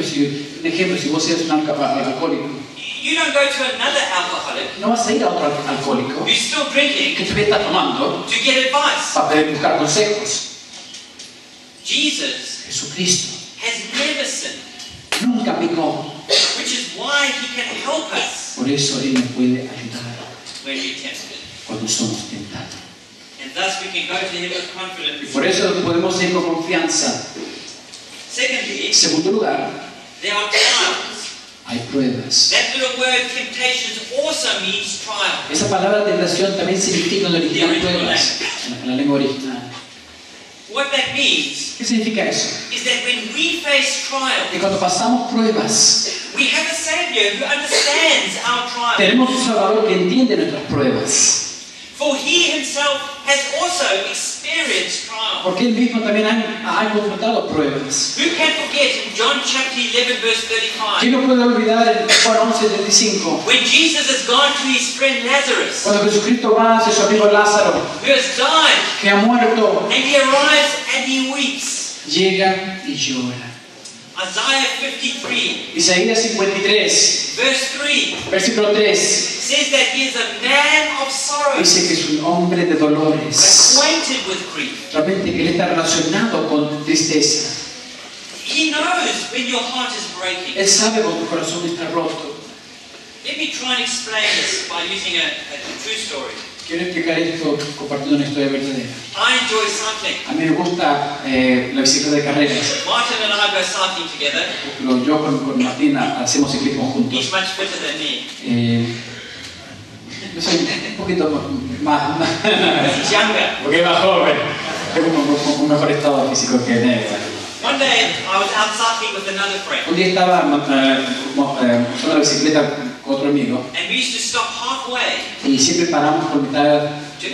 [SPEAKER 1] si vos eres un alcohólico,
[SPEAKER 2] You don't go to another alcoholic
[SPEAKER 1] no vas a ir a otro alcohólico
[SPEAKER 2] who's still drinking
[SPEAKER 1] que todavía está tomando
[SPEAKER 2] to get advice.
[SPEAKER 1] para poder buscar consejos.
[SPEAKER 2] Jesus
[SPEAKER 1] Jesucristo
[SPEAKER 2] has never sinned,
[SPEAKER 1] nunca pecó.
[SPEAKER 2] which is why he can help us
[SPEAKER 1] Por eso Él nos puede ayudar
[SPEAKER 2] when we're tempted.
[SPEAKER 1] cuando somos tentados.
[SPEAKER 2] And thus we can go to him with
[SPEAKER 1] Y
[SPEAKER 2] confidence.
[SPEAKER 1] por eso podemos ir con confianza.
[SPEAKER 2] Secondly,
[SPEAKER 1] En segundo lugar,
[SPEAKER 2] there are trials.
[SPEAKER 1] hay pruebas.
[SPEAKER 2] That little word temptations also means trial.
[SPEAKER 1] Esa palabra tentación también significa en el original
[SPEAKER 2] The original
[SPEAKER 1] pruebas, en la lengua original.
[SPEAKER 2] What that means
[SPEAKER 1] ¿Qué significa eso?
[SPEAKER 2] is that when we face trial,
[SPEAKER 1] Que cuando pasamos pruebas,
[SPEAKER 2] we have a Savior who understands our trial.
[SPEAKER 1] tenemos un Salvador que entiende nuestras pruebas.
[SPEAKER 2] For he himself has also experienced trials.
[SPEAKER 1] Porque él mismo también ha confrontado pruebas.
[SPEAKER 2] Who can forget in John chapter 11 verse 35?
[SPEAKER 1] ¿Quién no puede olvidar en Juan 11:35?
[SPEAKER 2] When Jesus has gone to his friend Lazarus,
[SPEAKER 1] Cuando Jesucristo va hacia su amigo Lázaro,
[SPEAKER 2] who has died,
[SPEAKER 1] que ha muerto,
[SPEAKER 2] and he arrives and he weeps.
[SPEAKER 1] llega y llora.
[SPEAKER 2] Isaiah 53
[SPEAKER 1] Isaías 53,
[SPEAKER 2] verse 3
[SPEAKER 1] versículo 3,
[SPEAKER 2] says that he is a man of sorrows,
[SPEAKER 1] dice que es un hombre de dolores.
[SPEAKER 2] acquainted with grief.
[SPEAKER 1] Realmente que él está relacionado con tristeza.
[SPEAKER 2] He knows when your heart is breaking.
[SPEAKER 1] Él sabe cuando tu corazón está roto.
[SPEAKER 2] Let me try and explain this by using a true story.
[SPEAKER 1] Quiero explicar esto compartiendo una historia verdadera.
[SPEAKER 2] I enjoy cycling.
[SPEAKER 1] A mí me gusta la bicicleta de carreras.
[SPEAKER 2] Martin and I go cycling together.
[SPEAKER 1] Yo con Martina hacemos ciclismo
[SPEAKER 2] He's
[SPEAKER 1] juntos.
[SPEAKER 2] much fitter than me.
[SPEAKER 1] Yo soy un poquito más
[SPEAKER 2] He's younger.
[SPEAKER 1] porque es más joven. Tengo un mejor estado físico que él.
[SPEAKER 2] One day I was out cycling with another friend,
[SPEAKER 1] Un día estaba usando la bicicleta con otro amigo
[SPEAKER 2] and we used to stop halfway
[SPEAKER 1] y siempre paramos por mitad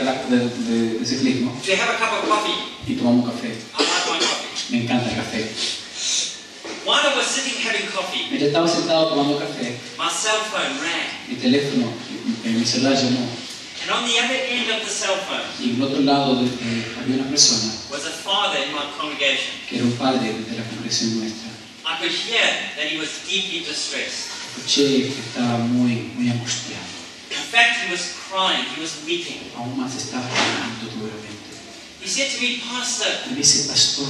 [SPEAKER 1] de ciclismo
[SPEAKER 2] to have a cup of coffee.
[SPEAKER 1] y tomamos un café.
[SPEAKER 2] I like my coffee.
[SPEAKER 1] Me encanta el café.
[SPEAKER 2] While I was sitting having coffee,
[SPEAKER 1] Mientras estaba sentado tomando café,
[SPEAKER 2] my cell phone rang,
[SPEAKER 1] mi teléfono, mi celular llamó
[SPEAKER 2] and on the other end of the cell phone
[SPEAKER 1] y al otro lado había una persona
[SPEAKER 2] was a father in my congregation.
[SPEAKER 1] que era un padre de la congregación nuestra.
[SPEAKER 2] I could hear that he was deeply distressed.
[SPEAKER 1] Escuché que estaba muy angustiado.
[SPEAKER 2] In fact, he was crying, he was weeping.
[SPEAKER 1] Aún más estaba llorando duramente.
[SPEAKER 2] He said to me, Pastor,
[SPEAKER 1] Me dice, pastor,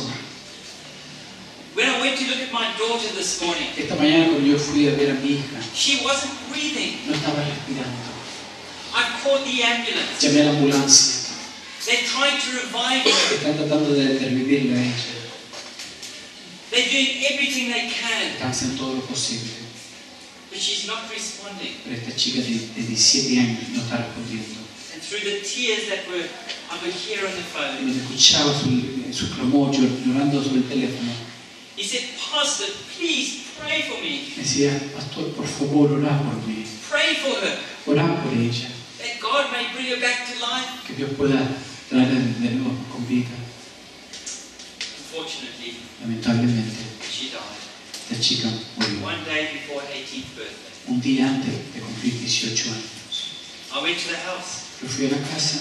[SPEAKER 2] when I went to look at my daughter this morning,
[SPEAKER 1] esta mañana cuando yo fui a ver a mi hija,
[SPEAKER 2] she wasn't breathing.
[SPEAKER 1] no estaba respirando.
[SPEAKER 2] I called the ambulance.
[SPEAKER 1] Llamé a la ambulancia.
[SPEAKER 2] They tried to revive her.
[SPEAKER 1] Están tratando de revivirla a ella.
[SPEAKER 2] They're doing everything they can,
[SPEAKER 1] Están haciendo todo lo posible.
[SPEAKER 2] but she's not responding.
[SPEAKER 1] Pero esta chica de 17 años no está respondiendo.
[SPEAKER 2] And through the tears that I could hear on the
[SPEAKER 1] Y
[SPEAKER 2] phone,
[SPEAKER 1] me escuchaba su clamor llorando sobre el teléfono.
[SPEAKER 2] he said, Pastor, please pray for me.
[SPEAKER 1] Me decía, pastor, por favor, orá por mí.
[SPEAKER 2] Pray for her,
[SPEAKER 1] Orá por ella.
[SPEAKER 2] that God may bring her back to life.
[SPEAKER 1] Que Dios pueda traerla de nuevo con vida.
[SPEAKER 2] Unfortunately,
[SPEAKER 1] Lamentablemente,
[SPEAKER 2] she died.
[SPEAKER 1] esta chica murió.
[SPEAKER 2] One day before her 18th birthday.
[SPEAKER 1] Un día antes de cumplir 18 años.
[SPEAKER 2] I went to the house
[SPEAKER 1] Yo fui a la casa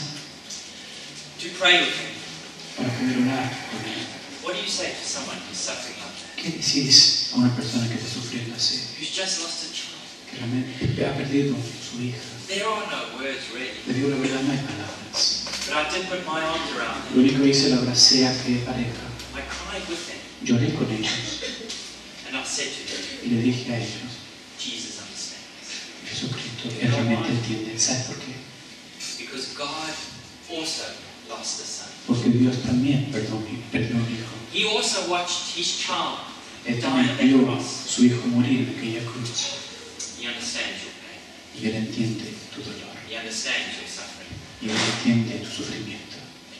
[SPEAKER 2] to pray with her.
[SPEAKER 1] para poder orar con ella.
[SPEAKER 2] What do you say to someone who's suffering like that?
[SPEAKER 1] ¿Qué decís a una persona que está sufriendo así?
[SPEAKER 2] Who's just lost a child?
[SPEAKER 1] Que realmente ha perdido su hija.
[SPEAKER 2] There are no words really.
[SPEAKER 1] Le digo la verdad, no hay palabras.
[SPEAKER 2] But I did put my arms around them.
[SPEAKER 1] Lo único que hice, la abracé a aquella pareja.
[SPEAKER 2] I cried with them.
[SPEAKER 1] Lloré con ellos
[SPEAKER 2] And I said to them,
[SPEAKER 1] y le dije a ellos,
[SPEAKER 2] Jesus understands.
[SPEAKER 1] Jesucristo, Él realmente entiende. ¿Sabes por qué?
[SPEAKER 2] Because God also lost a son.
[SPEAKER 1] Porque Dios también perdió un hijo.
[SPEAKER 2] He also watched his child
[SPEAKER 1] Él
[SPEAKER 2] die
[SPEAKER 1] también
[SPEAKER 2] on that
[SPEAKER 1] vio
[SPEAKER 2] cross.
[SPEAKER 1] su hijo morir en aquella cruz.
[SPEAKER 2] He understands your pain.
[SPEAKER 1] Y Él entiende tu dolor.
[SPEAKER 2] He understands your suffering.
[SPEAKER 1] Y Él entiende tu sufrimiento.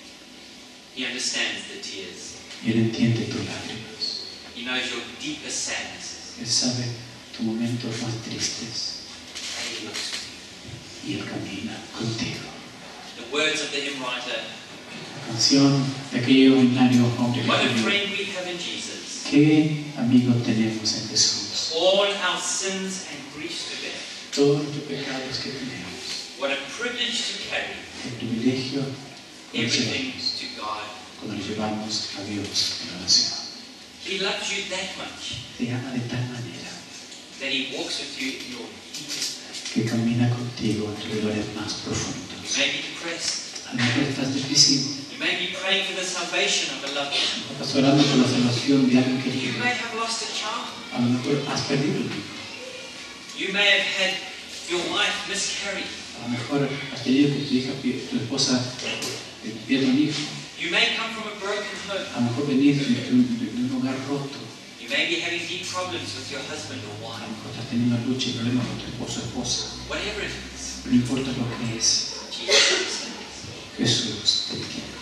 [SPEAKER 2] He understands the tears.
[SPEAKER 1] Y Él entiende tus lágrimas.
[SPEAKER 2] He knows your deepest sadnesses.
[SPEAKER 1] Él sabe tus momentos más tristes.
[SPEAKER 2] And he looks with you.
[SPEAKER 1] Y Él camina contigo.
[SPEAKER 2] The words of the hymn writer,
[SPEAKER 1] La canción de aquel ordinario hombre que
[SPEAKER 2] what a
[SPEAKER 1] murió.
[SPEAKER 2] friend we have in Jesus.
[SPEAKER 1] ¿Qué amigo tenemos en Jesús?
[SPEAKER 2] All our sins and griefs to bear.
[SPEAKER 1] Todos los pecados que tenemos.
[SPEAKER 2] What a privilege to carry
[SPEAKER 1] El privilegio que
[SPEAKER 2] everything
[SPEAKER 1] tenemos
[SPEAKER 2] to God.
[SPEAKER 1] cuando lo llevamos a Dios en oración.
[SPEAKER 2] He loves you that much
[SPEAKER 1] Te ama de tal manera
[SPEAKER 2] that he walks with you in your deepest pain.
[SPEAKER 1] que camina contigo en tus lugares más
[SPEAKER 2] You
[SPEAKER 1] profundos.
[SPEAKER 2] may be depressed.
[SPEAKER 1] A lo mejor estás depresivo,
[SPEAKER 2] You may be praying for the salvation of a loved one.
[SPEAKER 1] estás orando por la salvación de alguien
[SPEAKER 2] You
[SPEAKER 1] querido.
[SPEAKER 2] may have lost a child.
[SPEAKER 1] A lo mejor has perdido un hijo.
[SPEAKER 2] You may have had your wife miscarry.
[SPEAKER 1] A lo mejor has tenido que tu esposa pierda un hijo.
[SPEAKER 2] You may come from a broken home.
[SPEAKER 1] A lo mejor venís de un hogar roto.
[SPEAKER 2] You may be having deep problems with your husband or
[SPEAKER 1] A
[SPEAKER 2] wife.
[SPEAKER 1] lo mejor estás teniendo lucha y problemas con tu esposo o esposa.
[SPEAKER 2] Whatever it is,
[SPEAKER 1] No importa lo que es,
[SPEAKER 2] Jesus understands.
[SPEAKER 1] Jesús te entiende.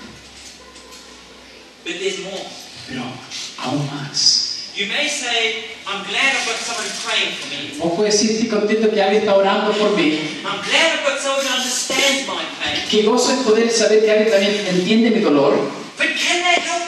[SPEAKER 2] But there's more.
[SPEAKER 1] Pero aún más.
[SPEAKER 2] You may say, I'm glad I've got someone praying for me.
[SPEAKER 1] Vos puedes sentirte contento que alguien está orando por mí.
[SPEAKER 2] I'm glad I've got someone who understands my pain.
[SPEAKER 1] Que gozo es poder saber que alguien también entiende mi dolor.
[SPEAKER 2] But can that help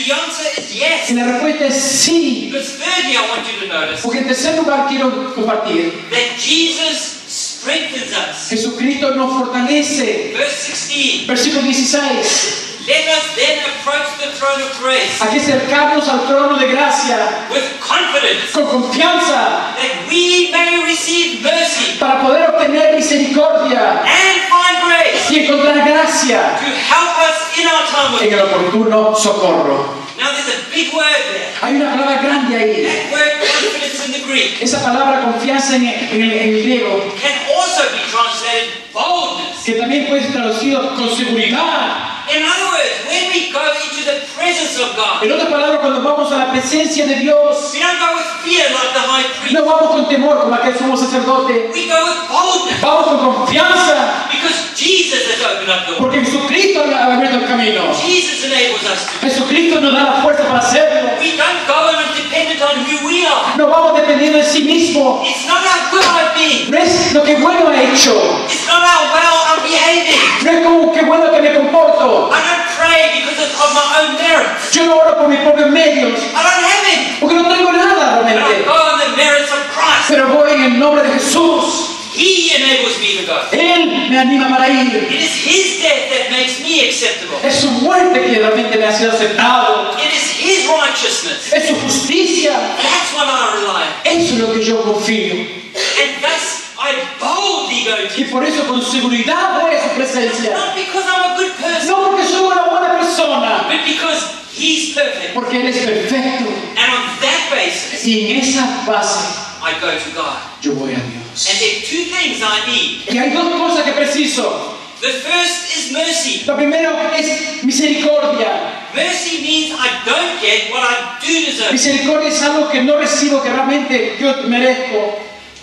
[SPEAKER 2] the answer is yes.
[SPEAKER 1] Y la respuesta es sí.
[SPEAKER 2] Because thirdly, I want you to notice
[SPEAKER 1] Porque en tercer lugar quiero compartir,
[SPEAKER 2] that Jesus strengthens us.
[SPEAKER 1] Jesucristo nos fortalece.
[SPEAKER 2] Verse 16.
[SPEAKER 1] Versículo 16.
[SPEAKER 2] Let us then approach the throne of grace
[SPEAKER 1] Aquí acercarnos al trono de gracia
[SPEAKER 2] with confidence
[SPEAKER 1] con confianza
[SPEAKER 2] that we may receive mercy
[SPEAKER 1] para poder obtener misericordia
[SPEAKER 2] and find grace
[SPEAKER 1] y encontrar gracia
[SPEAKER 2] to help us in our time of
[SPEAKER 1] en
[SPEAKER 2] need.
[SPEAKER 1] el oportuno socorro.
[SPEAKER 2] Now there's a big word there.
[SPEAKER 1] Hay una palabra grande ahí.
[SPEAKER 2] That word confidence in the Greek
[SPEAKER 1] Esa palabra confianza en el griego,
[SPEAKER 2] can also be translated boldness.
[SPEAKER 1] que también puede ser traducido con seguridad.
[SPEAKER 2] In other words, when we go into the presence of God,
[SPEAKER 1] En otras palabras, cuando vamos a la presencia de Dios,
[SPEAKER 2] we don't go with fear like the high priest.
[SPEAKER 1] no vamos con temor como aquel sumo sacerdote.
[SPEAKER 2] We go with boldness
[SPEAKER 1] Vamos con confianza,
[SPEAKER 2] because Jesus has opened up doors.
[SPEAKER 1] porque Jesucristo ha abierto el camino.
[SPEAKER 2] Jesus enables us to.
[SPEAKER 1] Jesucristo nos da la fuerza para hacerlo.
[SPEAKER 2] We don't go and are dependent on who we are.
[SPEAKER 1] No vamos dependiendo de sí mismo.
[SPEAKER 2] It's not how good I've been.
[SPEAKER 1] No es lo que bueno ha hecho.
[SPEAKER 2] It's not how well I'm behaving.
[SPEAKER 1] No es como que bueno que me comporto.
[SPEAKER 2] I don't pray because of my own merits.
[SPEAKER 1] Yo no oro por mis propios medios,
[SPEAKER 2] I don't have it.
[SPEAKER 1] porque no tengo nada
[SPEAKER 2] But I
[SPEAKER 1] realmente.
[SPEAKER 2] go on the merits of Christ.
[SPEAKER 1] Pero voy en el nombre de Jesús.
[SPEAKER 2] He enables me to go.
[SPEAKER 1] Él me anima para ir.
[SPEAKER 2] It is His death that makes me acceptable.
[SPEAKER 1] Es su muerte que realmente me ha sido aceptado.
[SPEAKER 2] It is His righteousness.
[SPEAKER 1] Es su justicia.
[SPEAKER 2] That's what I rely on.
[SPEAKER 1] Eso es lo que yo confío.
[SPEAKER 2] And thus I boldly go to
[SPEAKER 1] Y por eso con seguridad voy a su presencia.
[SPEAKER 2] not because I'm a good person,
[SPEAKER 1] No porque soy una buena persona,
[SPEAKER 2] but because He's perfect.
[SPEAKER 1] porque Él es perfecto.
[SPEAKER 2] And on that basis,
[SPEAKER 1] Y en esa base
[SPEAKER 2] I go to God.
[SPEAKER 1] yo voy a
[SPEAKER 2] And
[SPEAKER 1] Dios.
[SPEAKER 2] there are two things I need.
[SPEAKER 1] Y hay dos cosas que preciso.
[SPEAKER 2] The first is mercy.
[SPEAKER 1] Lo primero es misericordia.
[SPEAKER 2] Mercy means I don't get what I do deserve.
[SPEAKER 1] Misericordia es algo que no recibo, que realmente yo merezco.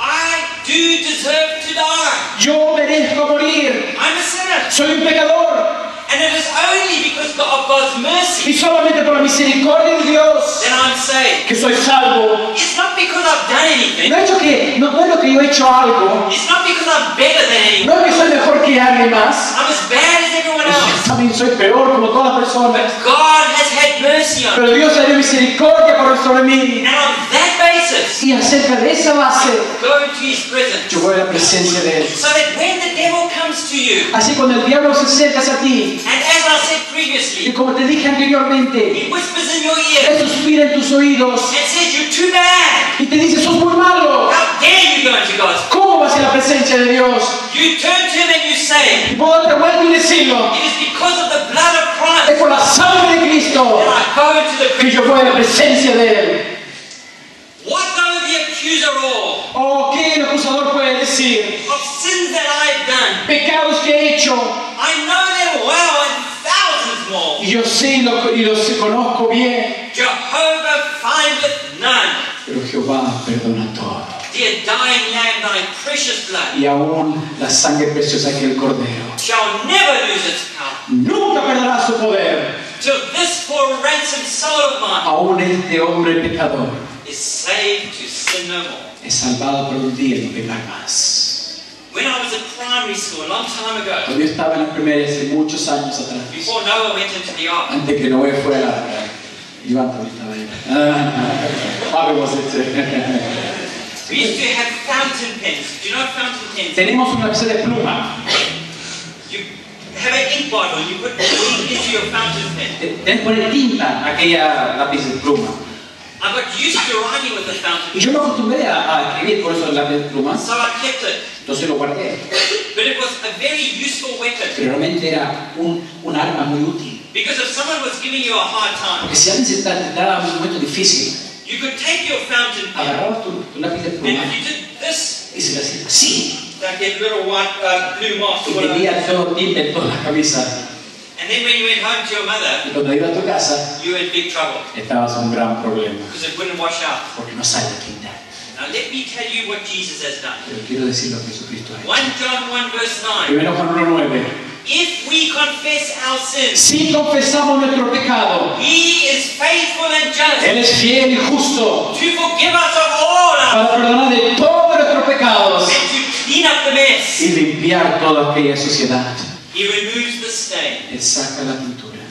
[SPEAKER 2] I do deserve to die.
[SPEAKER 1] Yo merezco morir.
[SPEAKER 2] I'm a sinner.
[SPEAKER 1] Soy un pecador.
[SPEAKER 2] And it is only because of God's mercy
[SPEAKER 1] Y solamente por la misericordia de Dios
[SPEAKER 2] that I'm saved.
[SPEAKER 1] que soy salvo.
[SPEAKER 2] It's not because I've done anything.
[SPEAKER 1] No es lo que yo he hecho algo.
[SPEAKER 2] It's not because I'm better than anyone.
[SPEAKER 1] No es que soy mejor que alguien más.
[SPEAKER 2] I'm as bad as everyone
[SPEAKER 1] Yo
[SPEAKER 2] else.
[SPEAKER 1] también soy peor como todas las personas.
[SPEAKER 2] God has had mercy on me.
[SPEAKER 1] Pero Dios ha tenido misericordia sobre mí.
[SPEAKER 2] And on that basis,
[SPEAKER 1] Y acerca de esa base,
[SPEAKER 2] go into His presence.
[SPEAKER 1] yo voy a la presencia de Él.
[SPEAKER 2] So that when the devil comes to you,
[SPEAKER 1] Así cuando el diablo se acerca hacia ti,
[SPEAKER 2] and as I said
[SPEAKER 1] y
[SPEAKER 2] previously,
[SPEAKER 1] como te dije anteriormente,
[SPEAKER 2] he whispers in your ear
[SPEAKER 1] Él suspira en tus oídos
[SPEAKER 2] and says, "You're too bad.
[SPEAKER 1] y te dice, sos muy malo.
[SPEAKER 2] How dare you go into God's presence?"
[SPEAKER 1] ¿Cómo vas a la presencia de Dios?
[SPEAKER 2] You turn to Him and you say,
[SPEAKER 1] Y puedo darte vuelta y decirlo,
[SPEAKER 2] "It is because of the blood of
[SPEAKER 1] es
[SPEAKER 2] Christ
[SPEAKER 1] por la sangre de Cristo
[SPEAKER 2] that I go into the
[SPEAKER 1] que yo
[SPEAKER 2] presence."
[SPEAKER 1] voy a la presencia de Él.
[SPEAKER 2] What though the accuser all
[SPEAKER 1] Oh, ¿qué el acusador puede decir?
[SPEAKER 2] of sins that I've done?
[SPEAKER 1] Pecados que he hecho,
[SPEAKER 2] I know them well and thousands more.
[SPEAKER 1] y yo sé y los conozco bien,
[SPEAKER 2] Jehovah findeth none.
[SPEAKER 1] pero Jehová perdona todo.
[SPEAKER 2] Dear dying lamb, thy precious blood
[SPEAKER 1] Y aún la sangre preciosa que el Cordero
[SPEAKER 2] shall never lose its power.
[SPEAKER 1] nunca perderá su poder.
[SPEAKER 2] Till this poor ransomed soul of mine
[SPEAKER 1] Aún este hombre pecador
[SPEAKER 2] is saved to sin no more.
[SPEAKER 1] es salvado por un día y no pecar más.
[SPEAKER 2] When I was at primary school, a long time ago,
[SPEAKER 1] Cuando yo estaba en la primaria hace muchos años atrás,
[SPEAKER 2] before Noah went into the ark,
[SPEAKER 1] antes que Noé fuera a la arca, Iván también estaba ahí. Hablemos
[SPEAKER 2] we used to have fountain pens. Do you know fountain pens?
[SPEAKER 1] Tenemos una lapicera de pluma.
[SPEAKER 2] You have an ink bottle, you put ink into your fountain pen.
[SPEAKER 1] Tienes que poner tinta a aquella lápiz de pluma.
[SPEAKER 2] I got used to writing with a fountain
[SPEAKER 1] Y
[SPEAKER 2] pen,
[SPEAKER 1] yo me acostumbré a escribir por eso el lápiz de pluma,
[SPEAKER 2] so I kept it.
[SPEAKER 1] entonces lo guardé.
[SPEAKER 2] But it was a very useful weapon,
[SPEAKER 1] Pero realmente era un arma muy útil.
[SPEAKER 2] because if someone was giving you a hard time,
[SPEAKER 1] Porque si alguien se te daba un momento difícil,
[SPEAKER 2] you could take your fountain pen,
[SPEAKER 1] agarrabas tu lápiz de
[SPEAKER 2] and
[SPEAKER 1] pluma
[SPEAKER 2] if you did this,
[SPEAKER 1] y se le hacía así.
[SPEAKER 2] like that little white blue marks
[SPEAKER 1] Y
[SPEAKER 2] or whatever,
[SPEAKER 1] tenía todo tinta en toda la camisa.
[SPEAKER 2] and then when you went home to your mother,
[SPEAKER 1] Y cuando iba a tu casa,
[SPEAKER 2] you were in big trouble,
[SPEAKER 1] estabas en un gran problema.
[SPEAKER 2] because it wouldn't wash out.
[SPEAKER 1] Porque no sale tinta.
[SPEAKER 2] Now let me tell you what Jesus has done.
[SPEAKER 1] Pero quiero decir lo que Jesucristo ha hecho.
[SPEAKER 2] 1 John 1 verse 9.
[SPEAKER 1] Primero Juan 1:9.
[SPEAKER 2] If we confess our sins,
[SPEAKER 1] Si confesamos nuestro pecado,
[SPEAKER 2] He is faithful and just
[SPEAKER 1] Él es fiel y justo
[SPEAKER 2] to forgive us of all our
[SPEAKER 1] para perdonar de todos nuestros pecados
[SPEAKER 2] and to clean up the mess.
[SPEAKER 1] y limpiar toda aquella suciedad.
[SPEAKER 2] He removes the stain.
[SPEAKER 1] Él saca la pintura.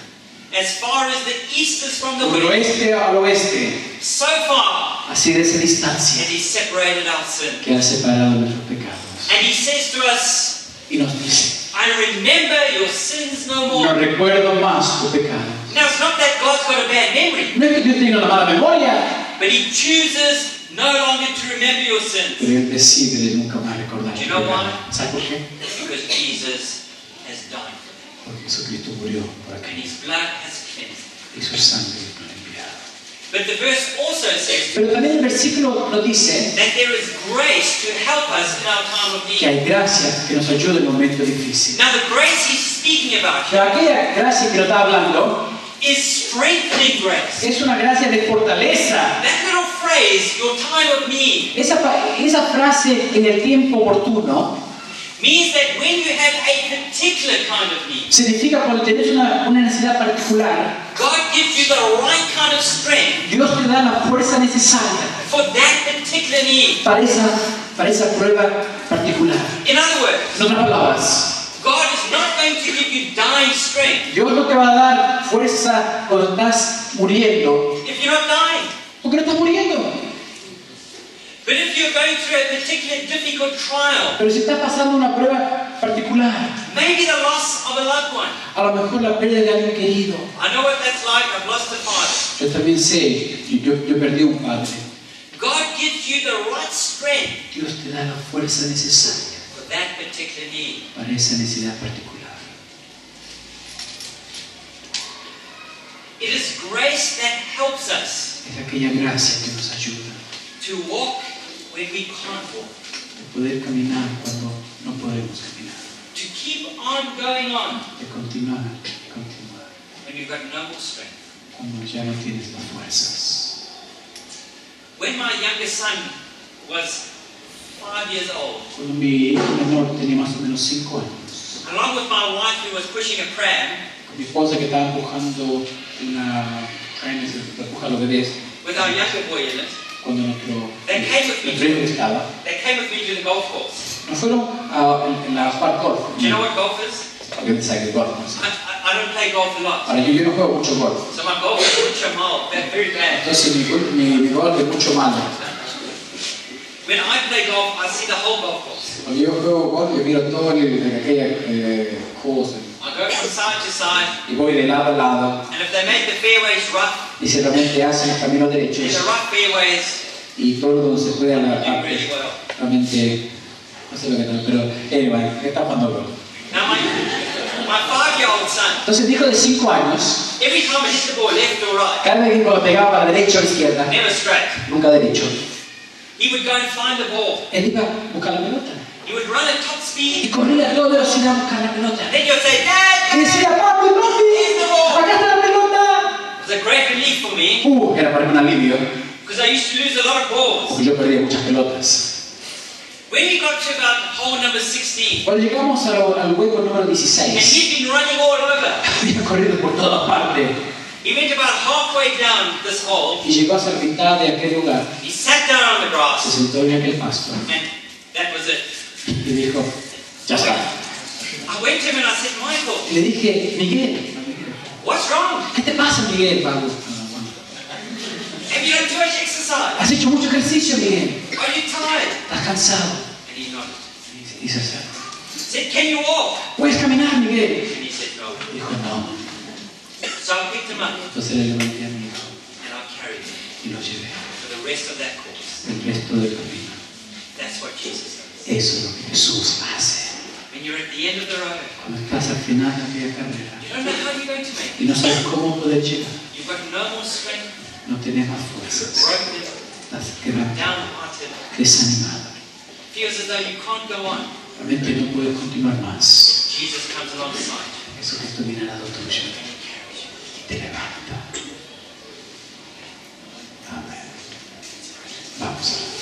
[SPEAKER 2] as far as the east is from the
[SPEAKER 1] Del
[SPEAKER 2] west,
[SPEAKER 1] oeste al oeste,
[SPEAKER 2] so far
[SPEAKER 1] así de esa
[SPEAKER 2] has
[SPEAKER 1] distancia
[SPEAKER 2] He separated our sin.
[SPEAKER 1] que ha separado nuestros pecados.
[SPEAKER 2] And He says to us,
[SPEAKER 1] Y nos dice,
[SPEAKER 2] I remember your sins no
[SPEAKER 1] no
[SPEAKER 2] more.
[SPEAKER 1] recuerdo más tu pecado.
[SPEAKER 2] Now, it's not that God's got a bad memory,
[SPEAKER 1] No es que Dios tenga una mala memoria,
[SPEAKER 2] but He chooses no longer to remember your sins
[SPEAKER 1] pero Él decide de nunca más recordar tu
[SPEAKER 2] You know
[SPEAKER 1] pecado.
[SPEAKER 2] why?
[SPEAKER 1] ¿Sabes por qué?
[SPEAKER 2] because Jesus has died for them.
[SPEAKER 1] Porque Jesucristo murió por
[SPEAKER 2] And
[SPEAKER 1] aquí
[SPEAKER 2] His blood has cleansed them.
[SPEAKER 1] y su sangre nos ha enviado.
[SPEAKER 2] But the verse also says
[SPEAKER 1] Pero también el versículo nos dice
[SPEAKER 2] that there is grace to help us in our time of
[SPEAKER 1] que
[SPEAKER 2] need.
[SPEAKER 1] hay gracia que nos ayuda en momentos difíciles.
[SPEAKER 2] Now, the grace He's speaking about
[SPEAKER 1] Pero
[SPEAKER 2] here
[SPEAKER 1] aquella gracia que nos está hablando
[SPEAKER 2] is strengthening grace.
[SPEAKER 1] es una gracia de fortaleza.
[SPEAKER 2] That little phrase, your time of need,
[SPEAKER 1] Esa frase en el tiempo oportuno
[SPEAKER 2] means that when you have a particular kind of need,
[SPEAKER 1] significa cuando tienes una necesidad particular,
[SPEAKER 2] God gives you the right kind of strength
[SPEAKER 1] Dios te da la fuerza necesaria
[SPEAKER 2] for that particular need.
[SPEAKER 1] para esa prueba particular.
[SPEAKER 2] In other words,
[SPEAKER 1] En otras palabras,
[SPEAKER 2] God is not going to give you dying strength
[SPEAKER 1] Dios no te va a dar fuerza cuando estás muriendo,
[SPEAKER 2] if you're not dying.
[SPEAKER 1] porque no estás muriendo.
[SPEAKER 2] But if you're going through a particular difficult trial,
[SPEAKER 1] Pero si estás pasando una prueba particular,
[SPEAKER 2] maybe the loss of a loved one.
[SPEAKER 1] a lo mejor la pérdida de alguien querido.
[SPEAKER 2] I know what that's like. I've lost a father.
[SPEAKER 1] Yo también sé, yo perdí un padre.
[SPEAKER 2] God gives you the right strength
[SPEAKER 1] Dios te da la fuerza necesaria
[SPEAKER 2] for that particular need.
[SPEAKER 1] para esa necesidad particular.
[SPEAKER 2] It is grace that helps us
[SPEAKER 1] Es aquella gracia que nos ayuda
[SPEAKER 2] to walk when we can't walk,
[SPEAKER 1] de poder caminar cuando no podemos caminar,
[SPEAKER 2] to keep on going on
[SPEAKER 1] de continuar,
[SPEAKER 2] when you've got no more strength.
[SPEAKER 1] cuando ya no tienes las fuerzas.
[SPEAKER 2] When my youngest son was 5 years old,
[SPEAKER 1] Cuando mi hijo menor tenía más o menos 5 años,
[SPEAKER 2] along with my wife who was pushing a pram,
[SPEAKER 1] con mi esposa que estaba empujando una empuja a los bebés,
[SPEAKER 2] with our younger boy in it,
[SPEAKER 1] cuando nuestro hijo estaba,
[SPEAKER 2] they came with me to the golf course.
[SPEAKER 1] nos fueron a jugar golf.
[SPEAKER 2] Do you know what golf is?
[SPEAKER 1] Porque sabe que golf, no sé.
[SPEAKER 2] I don't play golf a lot.
[SPEAKER 1] Ahora, yo no juego mucho golf.
[SPEAKER 2] So my golf is mucho mal, very bad.
[SPEAKER 1] Entonces mi golf es mucho malo.
[SPEAKER 2] When I play golf, I see the whole golf course.
[SPEAKER 1] Cuando yo juego golf, yo miro todo aquella cosa.
[SPEAKER 2] I go from side to side,
[SPEAKER 1] Y voy de lado a lado.
[SPEAKER 2] and if they make the fairways rough,
[SPEAKER 1] Y si realmente hacen caminos
[SPEAKER 2] in
[SPEAKER 1] derechos
[SPEAKER 2] the rough fairways,
[SPEAKER 1] y todo donde se puede
[SPEAKER 2] I do really well.
[SPEAKER 1] realmente, no sé lo que tal, pero anyway, está jugando golf.
[SPEAKER 2] Now my 5-year-old son,
[SPEAKER 1] Entonces mi hijo de 5 años,
[SPEAKER 2] every time I hit the ball left or right,
[SPEAKER 1] cada vez que cuando pegaba para la derecha o a la izquierda,
[SPEAKER 2] never straight,
[SPEAKER 1] nunca derecho,
[SPEAKER 2] he would go and find the ball.
[SPEAKER 1] él iba a buscar la pelota.
[SPEAKER 2] He would run at top
[SPEAKER 1] Y
[SPEAKER 2] speed,
[SPEAKER 1] corría a toda velocidad a buscar la pelota.
[SPEAKER 2] and then you'd say, Dad,
[SPEAKER 1] Y decía, papi, acá está la pelota.
[SPEAKER 2] it was a great relief for me,
[SPEAKER 1] Era para mí un alivio,
[SPEAKER 2] because I used to lose a lot of balls.
[SPEAKER 1] porque yo perdía muchas pelotas.
[SPEAKER 2] When we got to about hole number 16,
[SPEAKER 1] Cuando llegamos al hueco número
[SPEAKER 2] and
[SPEAKER 1] 16,
[SPEAKER 2] he'd been running all over,
[SPEAKER 1] había corrido por todas partes
[SPEAKER 2] he went about halfway down this hole,
[SPEAKER 1] y llegó a ser mitad de aquel lugar.
[SPEAKER 2] he sat down on the
[SPEAKER 1] Se
[SPEAKER 2] grass,
[SPEAKER 1] sentó en aquel pasto
[SPEAKER 2] and that was it.
[SPEAKER 1] y dijo, ya está.
[SPEAKER 2] I went to him and I said, Michael,
[SPEAKER 1] Y le dije, Miguel,
[SPEAKER 2] what's wrong?
[SPEAKER 1] ¿qué te pasa, Miguel? Pablo?
[SPEAKER 2] Have you done too much exercise?
[SPEAKER 1] ¿Has hecho mucho ejercicio, Miguel?
[SPEAKER 2] Are you tired?
[SPEAKER 1] ¿Estás cansado?
[SPEAKER 2] And he nodded.
[SPEAKER 1] Y se acercó.
[SPEAKER 2] I said, can you walk?
[SPEAKER 1] ¿Puedes caminar, Miguel?
[SPEAKER 2] And he said, no.
[SPEAKER 1] Dijo, no.
[SPEAKER 2] So I picked him up
[SPEAKER 1] Entonces le levanté a mi hijo
[SPEAKER 2] and I carried him
[SPEAKER 1] y lo llevé
[SPEAKER 2] for the rest of that course.
[SPEAKER 1] el resto del camino.
[SPEAKER 2] That's what Jesus does.
[SPEAKER 1] Eso es lo que Jesús hace.
[SPEAKER 2] When you're at the end of the road,
[SPEAKER 1] Cuando estás al final de aquella carrera
[SPEAKER 2] you don't know how you're going to make
[SPEAKER 1] y
[SPEAKER 2] it.
[SPEAKER 1] no sabes cómo poder llegar,
[SPEAKER 2] You've got no more strength,
[SPEAKER 1] no tienes más
[SPEAKER 2] you're
[SPEAKER 1] fuerzas,
[SPEAKER 2] broken,
[SPEAKER 1] estás quebrantado,
[SPEAKER 2] downhearted.
[SPEAKER 1] desanimado,
[SPEAKER 2] Feels as though you can't go on.
[SPEAKER 1] realmente no puedes continuar más.
[SPEAKER 2] Jesus comes alongside
[SPEAKER 1] Jesucristo viene al lado tuyo
[SPEAKER 2] and he carries you.
[SPEAKER 1] y te levanta. Amén. Vamos a ver.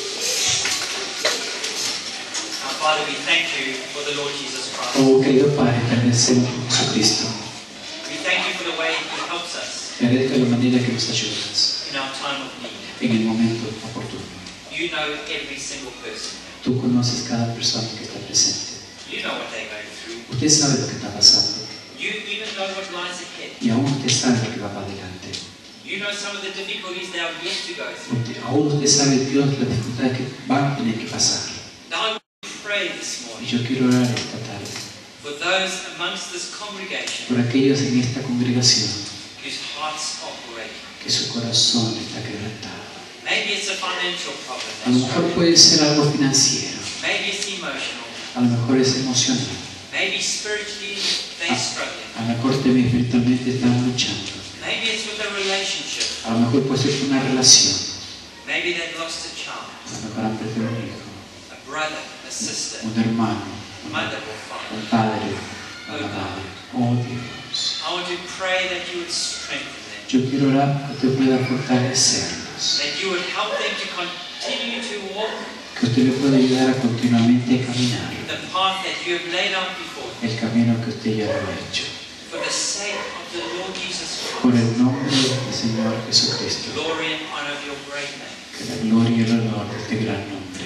[SPEAKER 2] Our Father, we thank you for the Lord Jesus Christ.
[SPEAKER 1] Oh, querido Padre, te agradecemos por Jesucristo.
[SPEAKER 2] We thank you for the way He helps us
[SPEAKER 1] Te agradezco la manera que nos ayudas
[SPEAKER 2] in our time of need.
[SPEAKER 1] en el momento oportuno.
[SPEAKER 2] You know every single person.
[SPEAKER 1] Tú conoces cada persona que está presente.
[SPEAKER 2] You know what they're going through.
[SPEAKER 1] Usted sabe lo que está pasando.
[SPEAKER 2] You even know what lies ahead.
[SPEAKER 1] Y aún usted sabe lo que va para adelante.
[SPEAKER 2] You know some of the difficulties they are yet to go through.
[SPEAKER 1] Aún usted sabe, Dios, las dificultades que van a tener que pasar.
[SPEAKER 2] Now I want to pray this
[SPEAKER 1] Y
[SPEAKER 2] morning
[SPEAKER 1] yo quiero orar esta tarde
[SPEAKER 2] for those amongst this congregation
[SPEAKER 1] por aquellos en esta congregación
[SPEAKER 2] whose hearts are breaking.
[SPEAKER 1] que su corazón está quebrantado.
[SPEAKER 2] Maybe it's a financial problem.
[SPEAKER 1] A lo mejor puede ser algo financiero,
[SPEAKER 2] Maybe it's emotional.
[SPEAKER 1] a lo mejor es emocional,
[SPEAKER 2] Maybe spiritually they're struggling.
[SPEAKER 1] a lo mejor también espiritualmente están luchando,
[SPEAKER 2] Maybe it's with a relationship.
[SPEAKER 1] a lo mejor puede ser una relación,
[SPEAKER 2] Maybe they've lost a child,
[SPEAKER 1] a lo mejor han perdido un hijo,
[SPEAKER 2] a brother, a sister,
[SPEAKER 1] un hermano,
[SPEAKER 2] a mother or father.
[SPEAKER 1] un padre, una madre. Oh Dios,
[SPEAKER 2] I want to pray that you would strengthen them,
[SPEAKER 1] yo quiero orar que usted pueda fortalecerlos,
[SPEAKER 2] that you would help them to continue to walk
[SPEAKER 1] que usted le pueda ayudar a continuamente caminar
[SPEAKER 2] the path that you have laid out before them,
[SPEAKER 1] el camino que usted ya lo ha hecho,
[SPEAKER 2] for the sake of the Lord Jesus
[SPEAKER 1] por
[SPEAKER 2] Christ,
[SPEAKER 1] el nombre del Señor Jesucristo,
[SPEAKER 2] glory and honor of your great name.
[SPEAKER 1] que la gloria y el honor de este gran nombre.